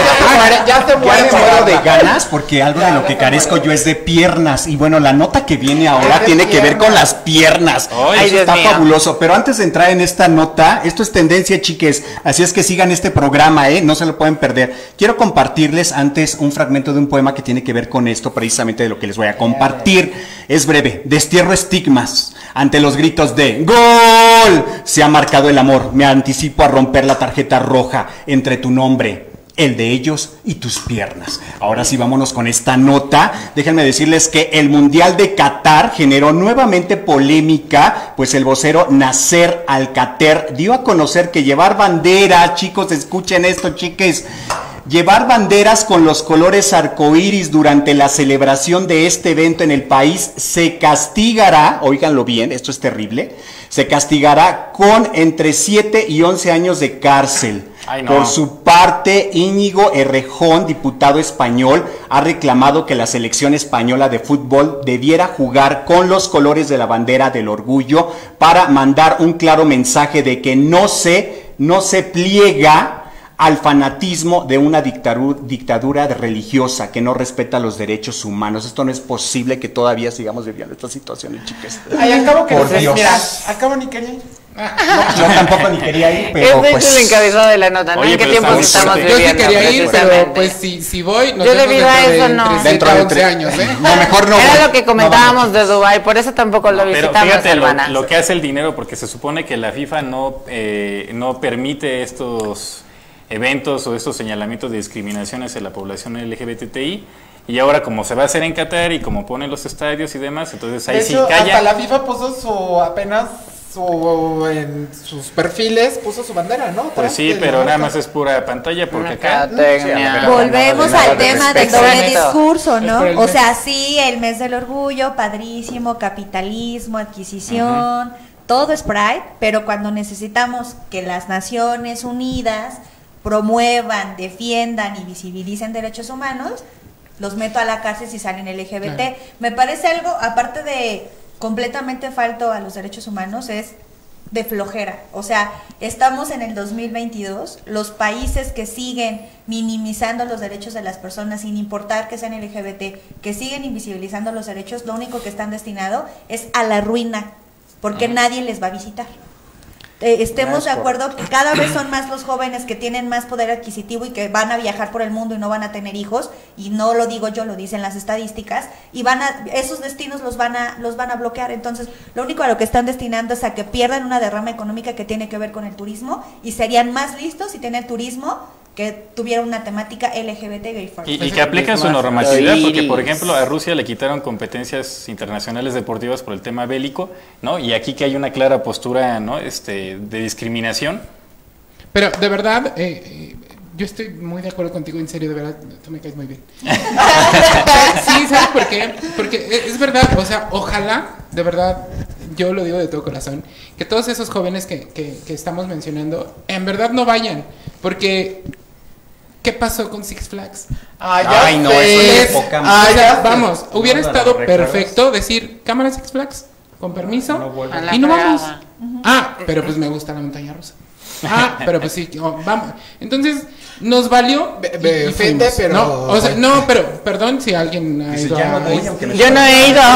Ya se muero de ganas, porque algo de lo que carezco yo es de piernas. Y bueno, la nota que viene ahora tiene que ver con las piernas. Eso está fabuloso. Pero antes de entrar en esta nota, esto es tendencia, chiques. Así es que sigan este programa, no se lo pueden perder. Quiero compartirles antes un fragmento de un poema que tiene que ver con esto, precisamente de lo que les voy a compartir. Es breve. Destierro estigmas ante los gritos de ¡Gol! Se ha marcado el amor. Me anticipo a romper la tarjeta roja entre tu nombre, el de ellos y tus piernas. Ahora sí, vámonos con esta nota. Déjenme decirles que el Mundial de Qatar generó nuevamente polémica, pues el vocero Nasser Al-Khater dio a conocer que llevar bandera, chicos, escuchen esto, chiques, llevar banderas con los colores arcoíris durante la celebración de este evento en el país se castigará, óiganlo bien, esto es terrible, se castigará con entre 7 y 11 años de cárcel. Ay, no. Por su parte, Íñigo Errejón, diputado español, ha reclamado que la selección española de fútbol debiera jugar con los colores de la bandera del orgullo para mandar un claro mensaje de que no se pliega al fanatismo de una dictadura religiosa que no respeta los derechos humanos. Esto no es posible que todavía sigamos viviendo esta situación, chicas. Ay, acabo que por Dios. Mira, acabo ni quería ir. Yo tampoco ni quería ir, pero pues... es el encabezado de la nota, ¿no? Oye, ¿En qué pero tiempo estamos viviendo? Yo sí quería ir, pero pues si voy, nos yo vemos debido a eso no. Dentro de 11 años, No, mejor no. Era lo que comentábamos de Dubái, por eso tampoco lo visitamos, pero fíjate hermana. lo que hace el dinero, porque se supone que la FIFA no permite estos eventos o estos señalamientos de discriminación hacia la población LGBTI, y ahora como se va a hacer en Qatar y como ponen los estadios y demás, entonces ahí sí calla. Hasta la FIFA puso en sus perfiles puso su bandera, ¿no? Pues sí, pero nada más es pura pantalla, porque acá volvemos al tema del doble discurso, ¿no? O sea, sí, el mes del orgullo, padrísimo, capitalismo, adquisición, todo es Pride, pero cuando necesitamos que las Naciones Unidas promuevan, defiendan y visibilicen derechos humanos, los meto a la cárcel si salen LGBT. Claro. Me parece algo, aparte de completamente falto a los derechos humanos, es de flojera. O sea, estamos en el 2022, los países que siguen minimizando los derechos de las personas, sin importar que sean LGBT, que siguen invisibilizando los derechos, lo único que están destinados es a la ruina, porque nadie les va a visitar. Estemos de acuerdo que cada vez son más los jóvenes que tienen más poder adquisitivo y que van a viajar por el mundo y no van a tener hijos, y no lo digo yo, lo dicen las estadísticas, y esos destinos los van a bloquear. Entonces, lo único a lo que están destinando es a que pierdan una derrama económica que tiene que ver con el turismo, y serían más listos si tienen turismo que tuviera una temática LGBT gay friendly. Y que aplican su normatividad, porque por ejemplo a Rusia le quitaron competencias internacionales deportivas por el tema bélico, ¿no? Y aquí que hay una clara postura, ¿no? De discriminación. Pero de verdad, yo estoy muy de acuerdo contigo, en serio, de verdad, tú me caes muy bien. Sí, ¿sabes por qué? Porque es verdad, o sea, ojalá, de verdad, yo lo digo de todo corazón, que todos esos jóvenes que estamos mencionando, en verdad no vayan, porque ¿qué pasó con Six Flags? Ay, no, eso es poca o sea, vamos, hubiera estado perfecto decir, cámara Six Flags, con permiso, y no vamos. Pero pues me gusta la montaña rusa. Pero pues sí, vamos. Entonces, nos valió. Depende, pero. No, o sea, no, pero perdón si alguien ha ido. Yo no he ido.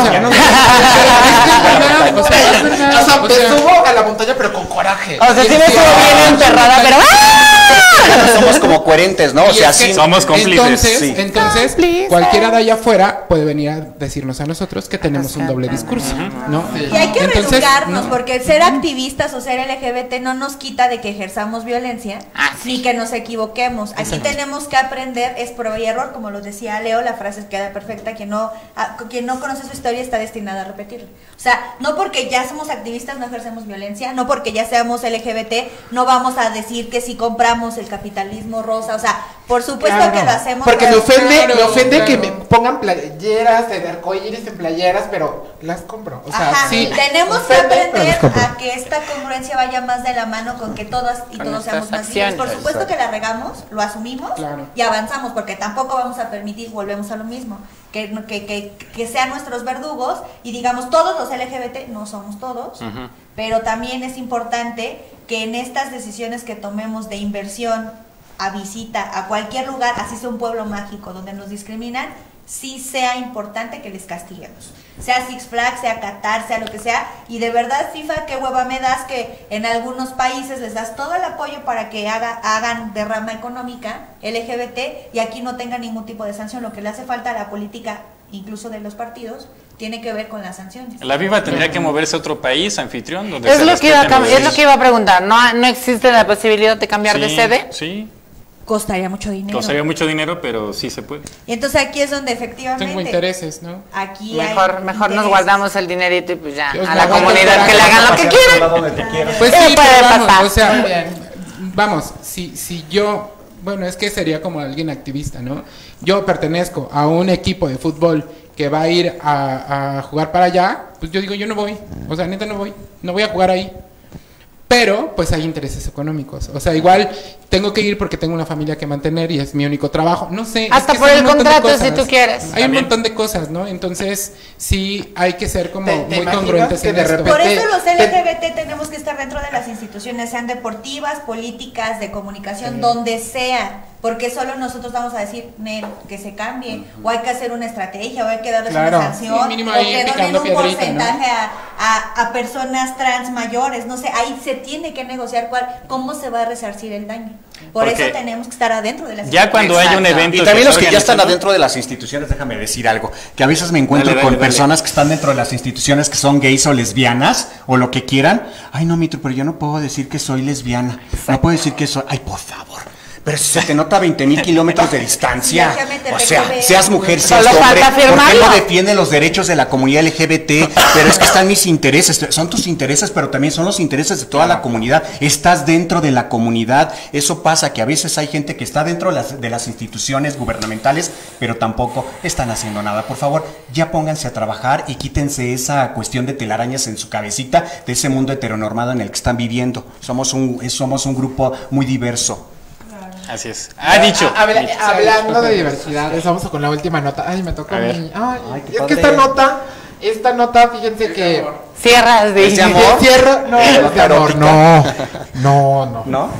O sea, subo a la montaña, pero con coraje. O sea, sí me subo bien enterrada, pero. Somos como coherentes, ¿no? O sea, sí. Somos cómplices. Entonces, cualquiera de allá afuera puede venir a decirnos a nosotros que tenemos un doble discurso, ¿no? Y hay que reeducarnos, porque ser activistas o ser LGBT no nos quita de que ejerzamos violencia, ni que nos equivoquemos. Aquí tenemos que aprender, es prueba y error, como lo decía Leo, la frase queda perfecta, quien no conoce su historia está destinado a repetirla. O sea, no porque ya somos activistas no ejercemos violencia, no porque ya seamos LGBT no vamos a decir que si compramos el capitalismo rosa, o sea, por supuesto que lo hacemos. Porque me ofende que me pongan playeras de arcoíris en playeras, pero las compro. O sea, sí. Tenemos que aprender a que esta congruencia vaya más de la mano con que todas y todos seamos más libres. Por supuesto que la regamos, lo asumimos y avanzamos, porque tampoco vamos a permitir, volvemos a lo mismo, que sean nuestros verdugos y digamos todos los LGBT, no somos todos, pero también es importante que en estas decisiones que tomemos de inversión a visita a cualquier lugar, así sea un pueblo mágico donde nos discriminan, sí sea importante que les castiguemos. Sea Six Flags, sea Qatar, sea lo que sea. Y de verdad, FIFA, qué hueva me das que en algunos países les das todo el apoyo para que hagan derrama económica LGBT y aquí no tengan ningún tipo de sanción. Lo que le hace falta a la política, incluso de los partidos, tiene que ver con las sanciones. La FIFA tendría que moverse a otro país anfitrión donde es lo que iba a preguntar. ¿No existe la posibilidad de cambiar de sede? Sí. Costaría mucho dinero. Costaría mucho dinero, pero sí se puede. Y entonces aquí es donde efectivamente... Tengo intereses, ¿no? Aquí mejor nos guardamos el dinerito y pues ya, a la comunidad que le hagan lo que quieran. Pues sí, pero vamos, o sea, vamos, si yo... Bueno, es que sería como alguien activista, ¿no? Yo pertenezco a un equipo de fútbol que va a ir a jugar para allá, pues yo digo, yo no voy. O sea, neta no voy a jugar ahí. Pero, pues hay intereses económicos. O sea, igual tengo que ir porque tengo una familia que mantener y es mi único trabajo. No sé. Hasta por el contrato, si tú quieres. Hay un montón de cosas, ¿no? Entonces, sí hay que ser como muy congruentes en esto. Por eso los LGBT tenemos que estar dentro de las instituciones, sean deportivas, políticas, de comunicación, donde sea. Porque solo nosotros vamos a decir, que se cambie, o hay que hacer una estrategia, o hay que darles una sanción, o que donen un porcentaje, ¿no? a personas trans mayores, no sé, ahí se tiene que negociar cómo se va a resarcir el daño. Por eso tenemos que estar adentro de las instituciones. Ya cuando hay un evento... Y también los que ya están adentro de las instituciones, déjame decir algo, que a veces me encuentro con personas que están dentro de las instituciones que son gays o lesbianas, o lo que quieran. Ay, no, Mitro, pero yo no puedo decir que soy lesbiana, no puedo decir que soy... Ay, por favor. Pero si se te nota a 20,000 kilómetros de distancia, o sea, seas mujer, seas hombre, ¿por qué no defienden los derechos de la comunidad LGBT? Pero es que están mis intereses, son tus intereses, pero también son los intereses de toda la comunidad. Estás dentro de la comunidad. Eso pasa, que a veces hay gente que está dentro de las instituciones gubernamentales, pero tampoco están haciendo nada. Por favor, ya pónganse a trabajar y quítense esa cuestión de telarañas en su cabecita de ese mundo heteronormado en el que están viviendo. Somos un grupo muy diverso. Así es. Dicho. Hablando de diversidad, vamos con la última nota. Ay, me tocó a mí. Ay, es que esta nota, fíjense que... Cierras de... ¿Es de amor? Cierro, no, es de amor, no. ¿No?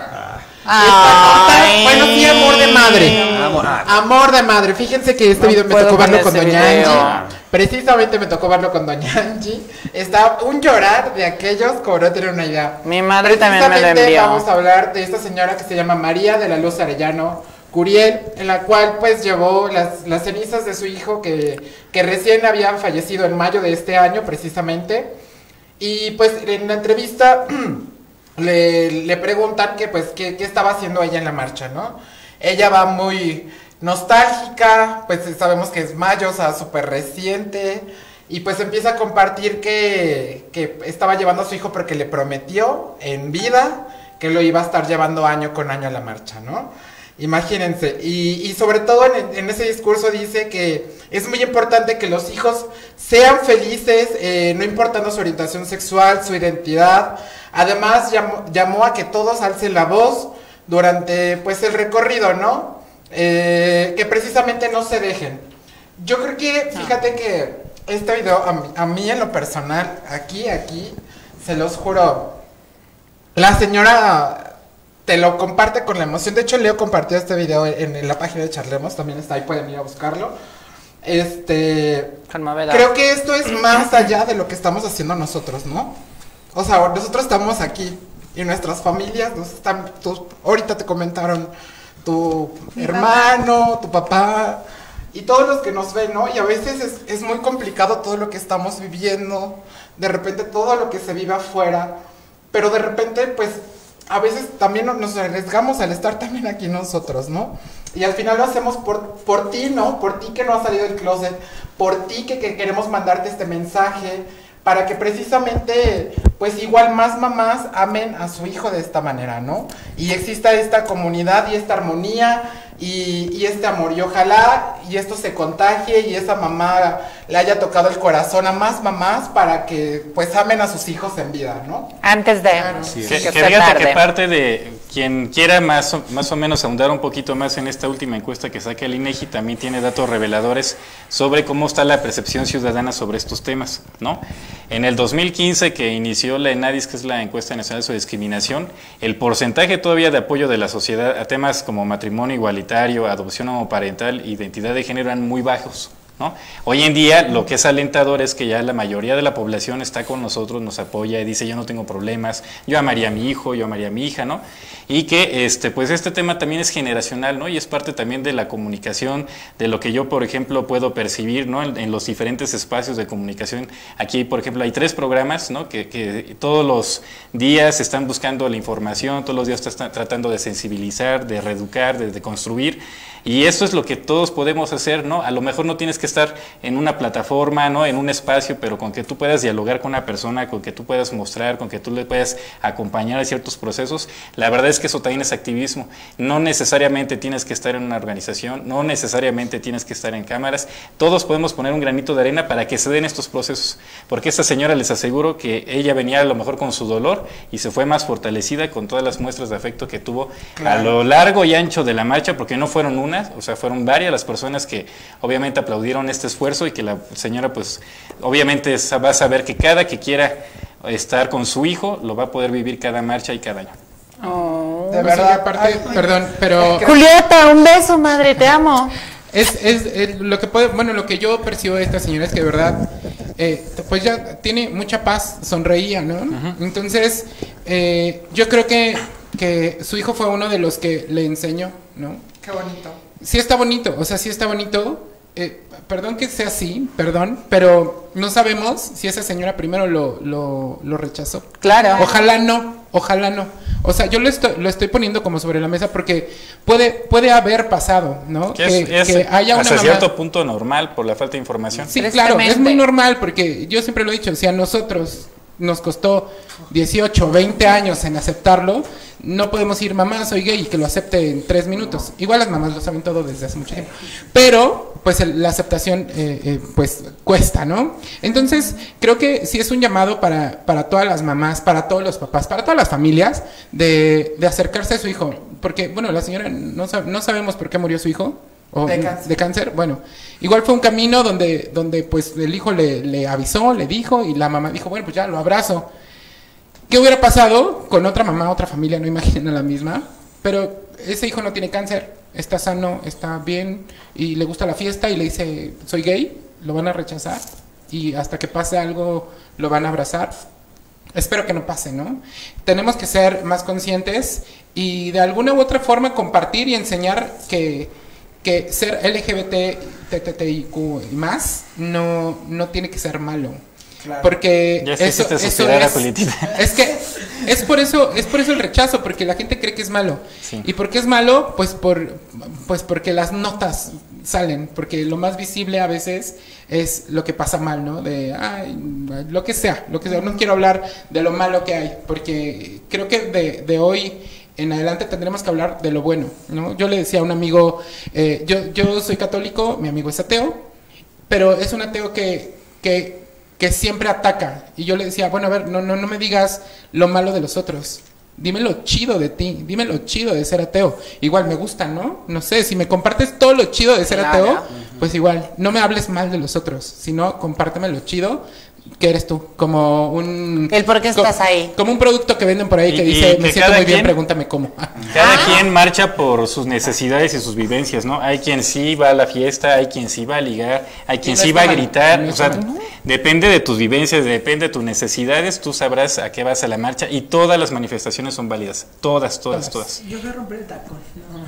Bueno, sí, amor de madre. Amor de madre. Fíjense que este video me tocó verlo con Doña Angie. Precisamente me tocó verlo con Doña Angie. Está un llorar de aquellos como no tienen una idea. Mi madre también me lo envió. Vamos a hablar de esta señora que se llama María de la Luz Arellano Curiel, en la cual pues llevó las cenizas de su hijo que recién habían fallecido en mayo de este año precisamente. Y pues en la entrevista le preguntan que pues qué estaba haciendo ella en la marcha, ¿no? Ella va muy nostálgica, pues sabemos que es mayo, o sea, súper reciente, y pues empieza a compartir que estaba llevando a su hijo porque le prometió en vida que lo iba a estar llevando año con año a la marcha, ¿no? Imagínense, y sobre todo en ese discurso dice que es muy importante que los hijos sean felices, no importando su orientación sexual, su identidad. Además llamó a que todos alcen la voz durante pues el recorrido, ¿no? Que precisamente no se dejen. Yo creo que, fíjate que este video a mí en lo personal, aquí, se los juro, la señora te lo comparte con la emoción. De hecho, Leo compartió este video en la página de Charlemos, también está ahí, pueden ir a buscarlo. Creo que esto es más allá de lo que estamos haciendo nosotros, ¿no? O sea, nosotros estamos aquí y nuestras familias nos están, ahorita te comentaron tu hermano, tu papá y todos los que nos ven, ¿no? Y a veces es muy complicado todo lo que estamos viviendo, de repente todo lo que se vive afuera, pero de repente pues a veces también nos arriesgamos al estar también aquí nosotros, ¿no? Y al final lo hacemos por ti, ¿no? Por ti que no has salido del closet, por ti que queremos mandarte este mensaje, para que precisamente, pues igual más mamás amen a su hijo de esta manera, ¿no? Y exista esta comunidad y esta armonía y este amor. Y ojalá y esto se contagie y esa mamá le haya tocado el corazón a más mamás para que pues amen a sus hijos en vida, ¿no? Antes de... Sí, que fíjate que parte de quien quiera más o menos ahondar un poquito más en esta última encuesta que saca el INEGI también tiene datos reveladores sobre cómo está la percepción ciudadana sobre estos temas, ¿no? En el 2015 que inició la ENADIS, que es la encuesta nacional sobre discriminación, el porcentaje todavía de apoyo de la sociedad a temas como matrimonio igualitario, adopción homoparental, identidad de género eran muy bajos, ¿no? Hoy en día lo que es alentador es que ya la mayoría de la población está con nosotros, nos apoya y dice yo no tengo problemas, yo amaría a mi hijo, yo amaría a mi hija, ¿no? Y que pues este tema también es generacional, ¿no? Y es parte también de la comunicación, de lo que yo, por ejemplo, puedo percibir, ¿no? En los diferentes espacios de comunicación. Aquí, por ejemplo, hay 3 programas, ¿no? Que todos los días están buscando la información, todos los días están tratando de sensibilizar, de reeducar, de construir. Y eso es lo que todos podemos hacer, ¿no? A lo mejor no tienes que estar en una plataforma, ¿no? En un espacio, pero con que tú puedas dialogar con una persona, con que tú puedas mostrar, con que tú le puedas acompañar a ciertos procesos, la verdad es que eso también es activismo. No necesariamente tienes que estar en una organización, no necesariamente tienes que estar en cámaras, todos podemos poner un granito de arena para que se den estos procesos, porque esta señora les aseguro que ella venía a lo mejor con su dolor y se fue más fortalecida con todas las muestras de afecto que tuvo a lo largo y ancho de la marcha, porque no fueron una, o sea, fueron varias las personas que obviamente aplaudieron este esfuerzo y que la señora pues obviamente va a saber que cada que quiera estar con su hijo lo va a poder vivir cada marcha y cada año. Oh, de verdad, aparte, perdón, pero... Julieta, un beso, madre, te amo. Es lo que puede, bueno, lo que yo percibo de esta señora es que de verdad, pues ya tiene mucha paz, sonreía, ¿no? Entonces, yo creo que su hijo fue uno de los que le enseñó, ¿no? Qué bonito. Sí está bonito, o sea, sí está bonito. Perdón que sea así, perdón, pero no sabemos si esa señora primero lo rechazó. Claro. Ojalá no. O sea, yo lo estoy poniendo como sobre la mesa porque puede haber pasado, ¿no? Que haya una hasta cierto punto normal por la falta de información. Sí, claro, es muy normal porque yo siempre lo he dicho, si a nosotros nos costó 18, 20 años en aceptarlo, no podemos ir, mamá, soy gay, y que lo acepte en 3 minutos. Igual las mamás lo saben todo desde hace mucho tiempo. Pero, pues la aceptación, pues cuesta, ¿no? Entonces, creo que sí es un llamado para todas las mamás, para todos los papás, para todas las familias, de acercarse a su hijo. Porque, bueno, la señora no sabemos por qué murió su hijo. De cáncer, bueno, igual fue un camino donde pues el hijo le avisó, le dijo y la mamá dijo, bueno, pues ya lo abrazo. ¿Qué hubiera pasado con otra mamá, otra familia? No imaginen a la misma, pero ese hijo no tiene cáncer, está sano, está bien y le gusta la fiesta y le dice, soy gay, lo van a rechazar y hasta que pase algo lo van a abrazar. Espero que no pase, ¿no? Tenemos que ser más conscientes y de alguna u otra forma compartir y enseñar que ser LGBT, TTIQ y más no tiene que ser malo. Claro. Porque ya eso es que es por eso el rechazo, porque la gente cree que es malo. Sí. ¿Y por qué es malo? Pues porque las notas salen, porque lo más visible a veces es lo que pasa mal, ¿no? Lo que sea, no quiero hablar de lo malo que hay, porque creo que de hoy en adelante tendremos que hablar de lo bueno, ¿no? Yo le decía a un amigo, yo soy católico, mi amigo es ateo, pero es un ateo que siempre ataca. Y yo le decía, bueno, a ver, no me digas lo malo de los otros. Dime lo chido de ti, dime lo chido de ser ateo. Igual me gusta, ¿no? No sé, si me compartes todo lo chido de ser ateo, pues igual, no me hables mal de los otros, sino compárteme lo chido que eres tú, como un... El por qué estás ahí. Como un producto que venden por ahí que dice, me siento muy bien, pregúntame cómo. Cada quien marcha por sus necesidades y sus vivencias, ¿no? Hay quien sí va a la fiesta, hay quien sí va a ligar, hay quien sí va a gritar, o sea, depende de tus vivencias, depende de tus necesidades, tú sabrás a qué vas a la marcha y todas las manifestaciones son válidas, todas. Yo voy a romper el tacón.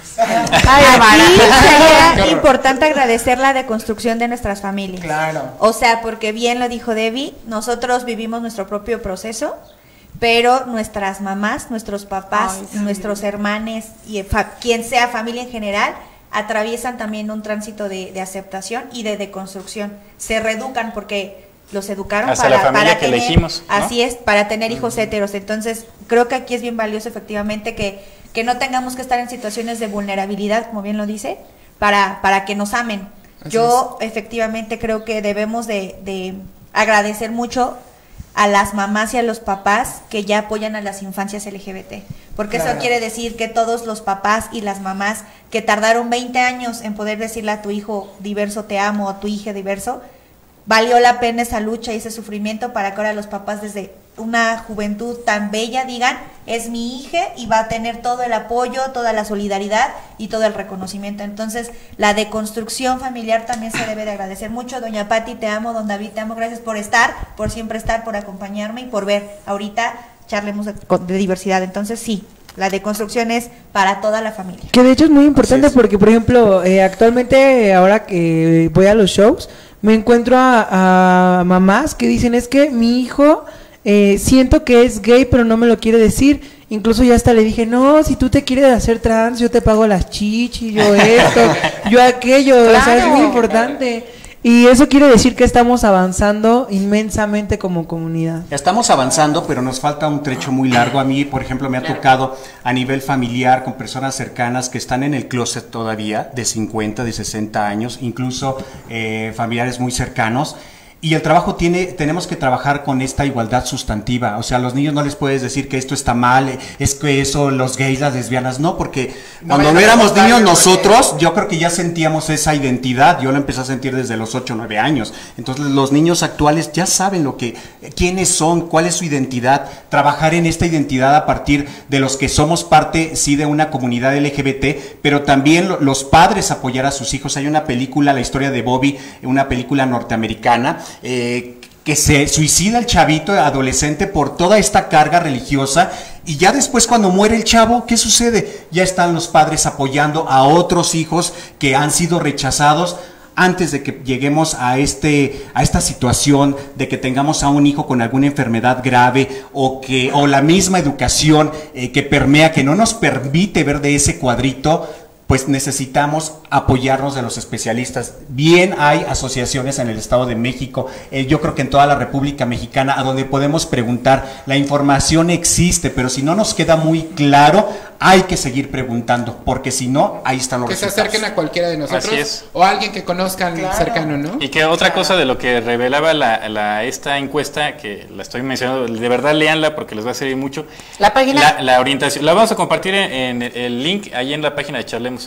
Aquí sería importante agradecer la deconstrucción de nuestras familias. Claro. O sea, porque bien lo dijo Debbie, nosotros vivimos nuestro propio proceso, pero nuestras mamás, nuestros papás, nuestros hermanos y quien sea familia en general, atraviesan también un tránsito de aceptación y de deconstrucción. Se reeducan porque los educaron hasta la familia que tener, elegimos, ¿no? Así es, para tener hijos heteros. Entonces, creo que aquí es bien valioso efectivamente que no tengamos que estar en situaciones de vulnerabilidad, como bien lo dice, para que nos amen. Yo efectivamente creo que debemos de agradecer mucho a las mamás y a los papás que ya apoyan a las infancias LGBT, porque eso quiere decir que todos los papás y las mamás que tardaron 20 años en poder decirle a tu hijo diverso te amo o a tu hija diverso, valió la pena esa lucha y ese sufrimiento para que ahora los papás desde una juventud tan bella digan, es mi hija y va a tener todo el apoyo, toda la solidaridad y todo el reconocimiento. Entonces, la deconstrucción familiar también se debe de agradecer mucho. Doña Pati, te amo. Don David, te amo. Gracias por estar, por siempre estar, por acompañarme y por ver. Ahorita charlemos de diversidad. Entonces, sí, la deconstrucción es para toda la familia. Que de hecho es muy importante porque, por ejemplo, actualmente, ahora que voy a los shows, me encuentro a mamás que dicen, es que mi hijo... siento que es gay pero no me lo quiere decir, incluso ya hasta le dije, no, si tú te quieres hacer trans yo te pago las chichis, yo esto, yo aquello, o sea, es muy importante. Y eso quiere decir que estamos avanzando inmensamente como comunidad. Estamos avanzando, pero nos falta un trecho muy largo. A mí, por ejemplo, me ha tocado a nivel familiar con personas cercanas que están en el closet todavía, de 50, de 60 años, incluso familiares muy cercanos. Y el trabajo tenemos que trabajar con esta igualdad sustantiva. O sea, a los niños no les puedes decir que esto está mal, es que eso, los gays, las lesbianas, no, porque cuando no éramos niños nosotros, yo creo que ya sentíamos esa identidad. Yo lo empecé a sentir desde los 8 o 9 años. Entonces los niños actuales ya saben quiénes son, cuál es su identidad, trabajar en esta identidad a partir de los que somos parte, sí, de una comunidad LGBT, pero también los padres apoyar a sus hijos. Hay una película, La historia de Bobby, una película norteamericana, que se suicida el chavito adolescente por toda esta carga religiosa, y ya después cuando muere el chavo, ¿qué sucede? Ya están los padres apoyando a otros hijos que han sido rechazados antes de que lleguemos a esta situación de que tengamos a un hijo con alguna enfermedad grave o la misma educación que permea, que no nos permite ver de ese cuadrito. Pues necesitamos apoyarnos de los especialistas. Bien, hay asociaciones en el Estado de México, yo creo que en toda la República Mexicana, a donde podemos preguntar. La información existe, pero si no nos queda muy claro, hay que seguir preguntando, porque si no, ahí están los resultados. Que se acerquen a cualquiera de nosotros o a alguien que conozcan cercano, ¿no? Y que otra cosa de lo que revelaba esta encuesta, que la estoy mencionando, de verdad léanla porque les va a servir mucho. La página. La orientación, la vamos a compartir en el link ahí en la página de Charlemos.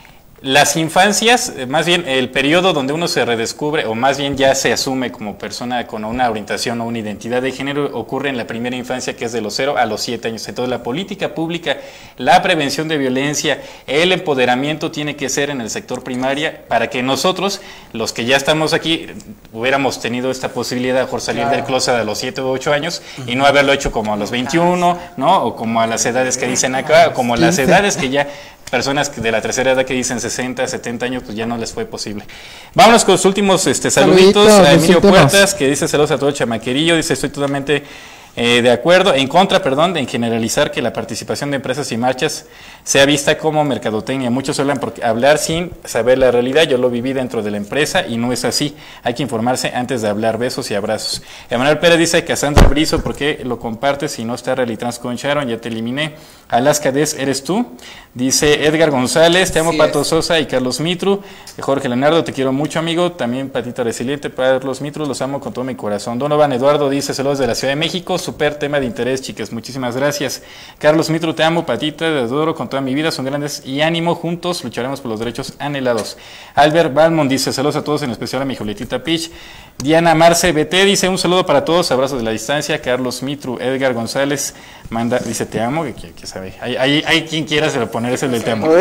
Las infancias, más bien el periodo donde uno se redescubre, o más bien ya se asume como persona con una orientación o una identidad de género, ocurre en la primera infancia, que es de los 0 a los 7 años. Entonces la política pública, la prevención de violencia, el empoderamiento tiene que ser en el sector primaria, para que nosotros, los que ya estamos aquí, hubiéramos tenido esta posibilidad de salir del closet a los 7 o 8 años y no haberlo hecho como a los 21, ¿no? O como a las edades que dicen acá, o como a las edades que ya... Personas de la tercera edad que dicen 60, 70 años, pues ya no les fue posible. Vámonos con los últimos saluditos a Emilio Puertas, que dice saludos a todo el chamaquerillo, dice estoy totalmente de acuerdo, en contra, en generalizar que la participación de empresas y marchas sea vista como mercadotecnia. Muchos suelen hablar sin saber la realidad. Yo lo viví dentro de la empresa y no es así. Hay que informarse antes de hablar. Besos y abrazos. Emanuel Pérez dice, Cassandra Brizo, ¿por qué lo compartes si no está Rally Trans con Sharon? Ya te eliminé. Alaska Des, ¿eres tú? Dice Edgar González, te amo, Pato Sosa y Carlos Mitru. Jorge Leonardo, te quiero mucho, amigo. También Patita Resiliente, Carlos Mitru, los amo con todo mi corazón. Donovan Eduardo dice, saludos de la Ciudad de México. Súper tema de interés, chicas. Muchísimas gracias. Carlos Mitru, te amo, Patita, te adoro con toda mi vida. Son grandes y ánimo. Juntos lucharemos por los derechos anhelados. Albert Balmond dice, saludos a todos, en especial a mi Julietita Pitch. Diana Marce BT dice, un saludo para todos, abrazos de la distancia. Carlos Mitru, Edgar González manda, dice, te amo, que sabe. Hay quien quiera se lo poner ese del te amo.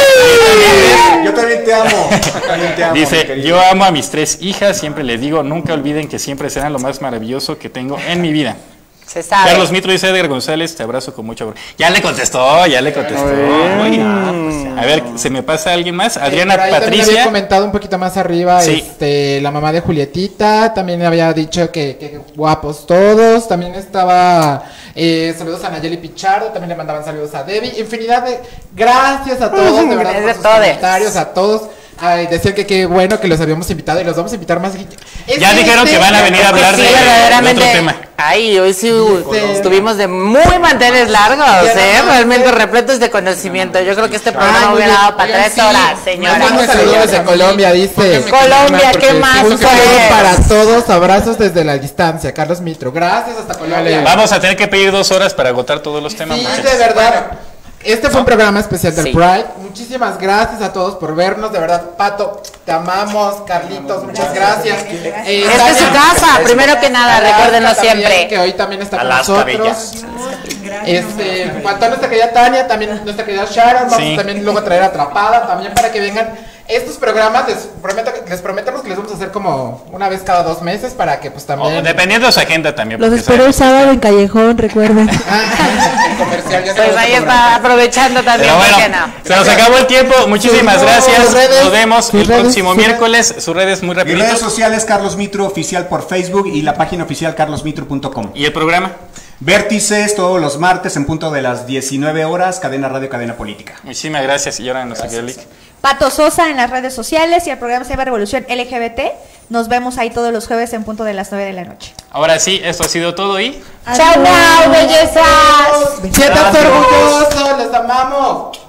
Yo también te amo. Dice, yo amo a mis 3 hijas, siempre les digo, nunca olviden que siempre serán lo más maravilloso que tengo en mi vida. Se sabe. Carlos Mitro dice, Edgar González, te abrazo con mucho amor. Ya le contestó. Muy bien. A ver, ¿se me pasa alguien más? Adriana Patricia. Había comentado un poquito más arriba, la mamá de Julietita, también había dicho que guapos todos, también estaba, saludos a Nayeli Pichardo, también le mandaban saludos a Debbie, infinidad de, gracias a todos, de verdad, por sus comentarios, a todos. Ay, decían que qué bueno que los habíamos invitado y los vamos a invitar más. Ya dijeron que van a venir a hablar de otro tema. Ay, hoy sí estuvimos de muy manteles largos, realmente repletos de conocimiento. Yo creo que este programa hubiera dado para 3 horas, señora. Saludos de Colombia, dice. Colombia, ¿qué más? Un saludo para todos, abrazos desde la distancia. Carlos Mitro, gracias, hasta Colombia. Vamos a tener que pedir 2 horas para agotar todos los temas. Sí, de verdad. Este fue un programa especial del Pride. Muchísimas gracias a todos por vernos. De verdad, Pato, te amamos. Carlitos, muchas gracias. Esta es su casa, primero que nada, recuérdenlo siempre. Que hoy también está con nosotros. En cuanto a nuestra querida Tania, también nuestra querida Sharon, vamos también luego a traer Atrapada, también para que vengan. Estos programas les prometemos que les vamos a hacer como una vez cada 2 meses para que pues también... dependiendo de su agenda también. Los espero el sábado en Callejón, recuerden. El comercial, ya pues ahí está aprovechando también. Pero bueno, se nos acabó el tiempo. Muchísimas gracias. Nos vemos el próximo miércoles. Sus redes muy rapidito. Mis redes sociales, Carlos Mitru Oficial por Facebook y la página oficial carlosmitru.com. ¿Y el programa? Vértices todos los martes en punto de las 19 horas, Cadena Radio, Cadena Política. Muchísimas gracias. Y ahora nos queda el link. Pato Sosa en las redes sociales y el programa se llama Revolución LGBT. Nos vemos ahí todos los jueves en punto de las 9 de la noche. Ahora sí, esto ha sido todo y... ¡Chao, bellezas! ¡Siéntanse orgullosos! ¡Les amamos!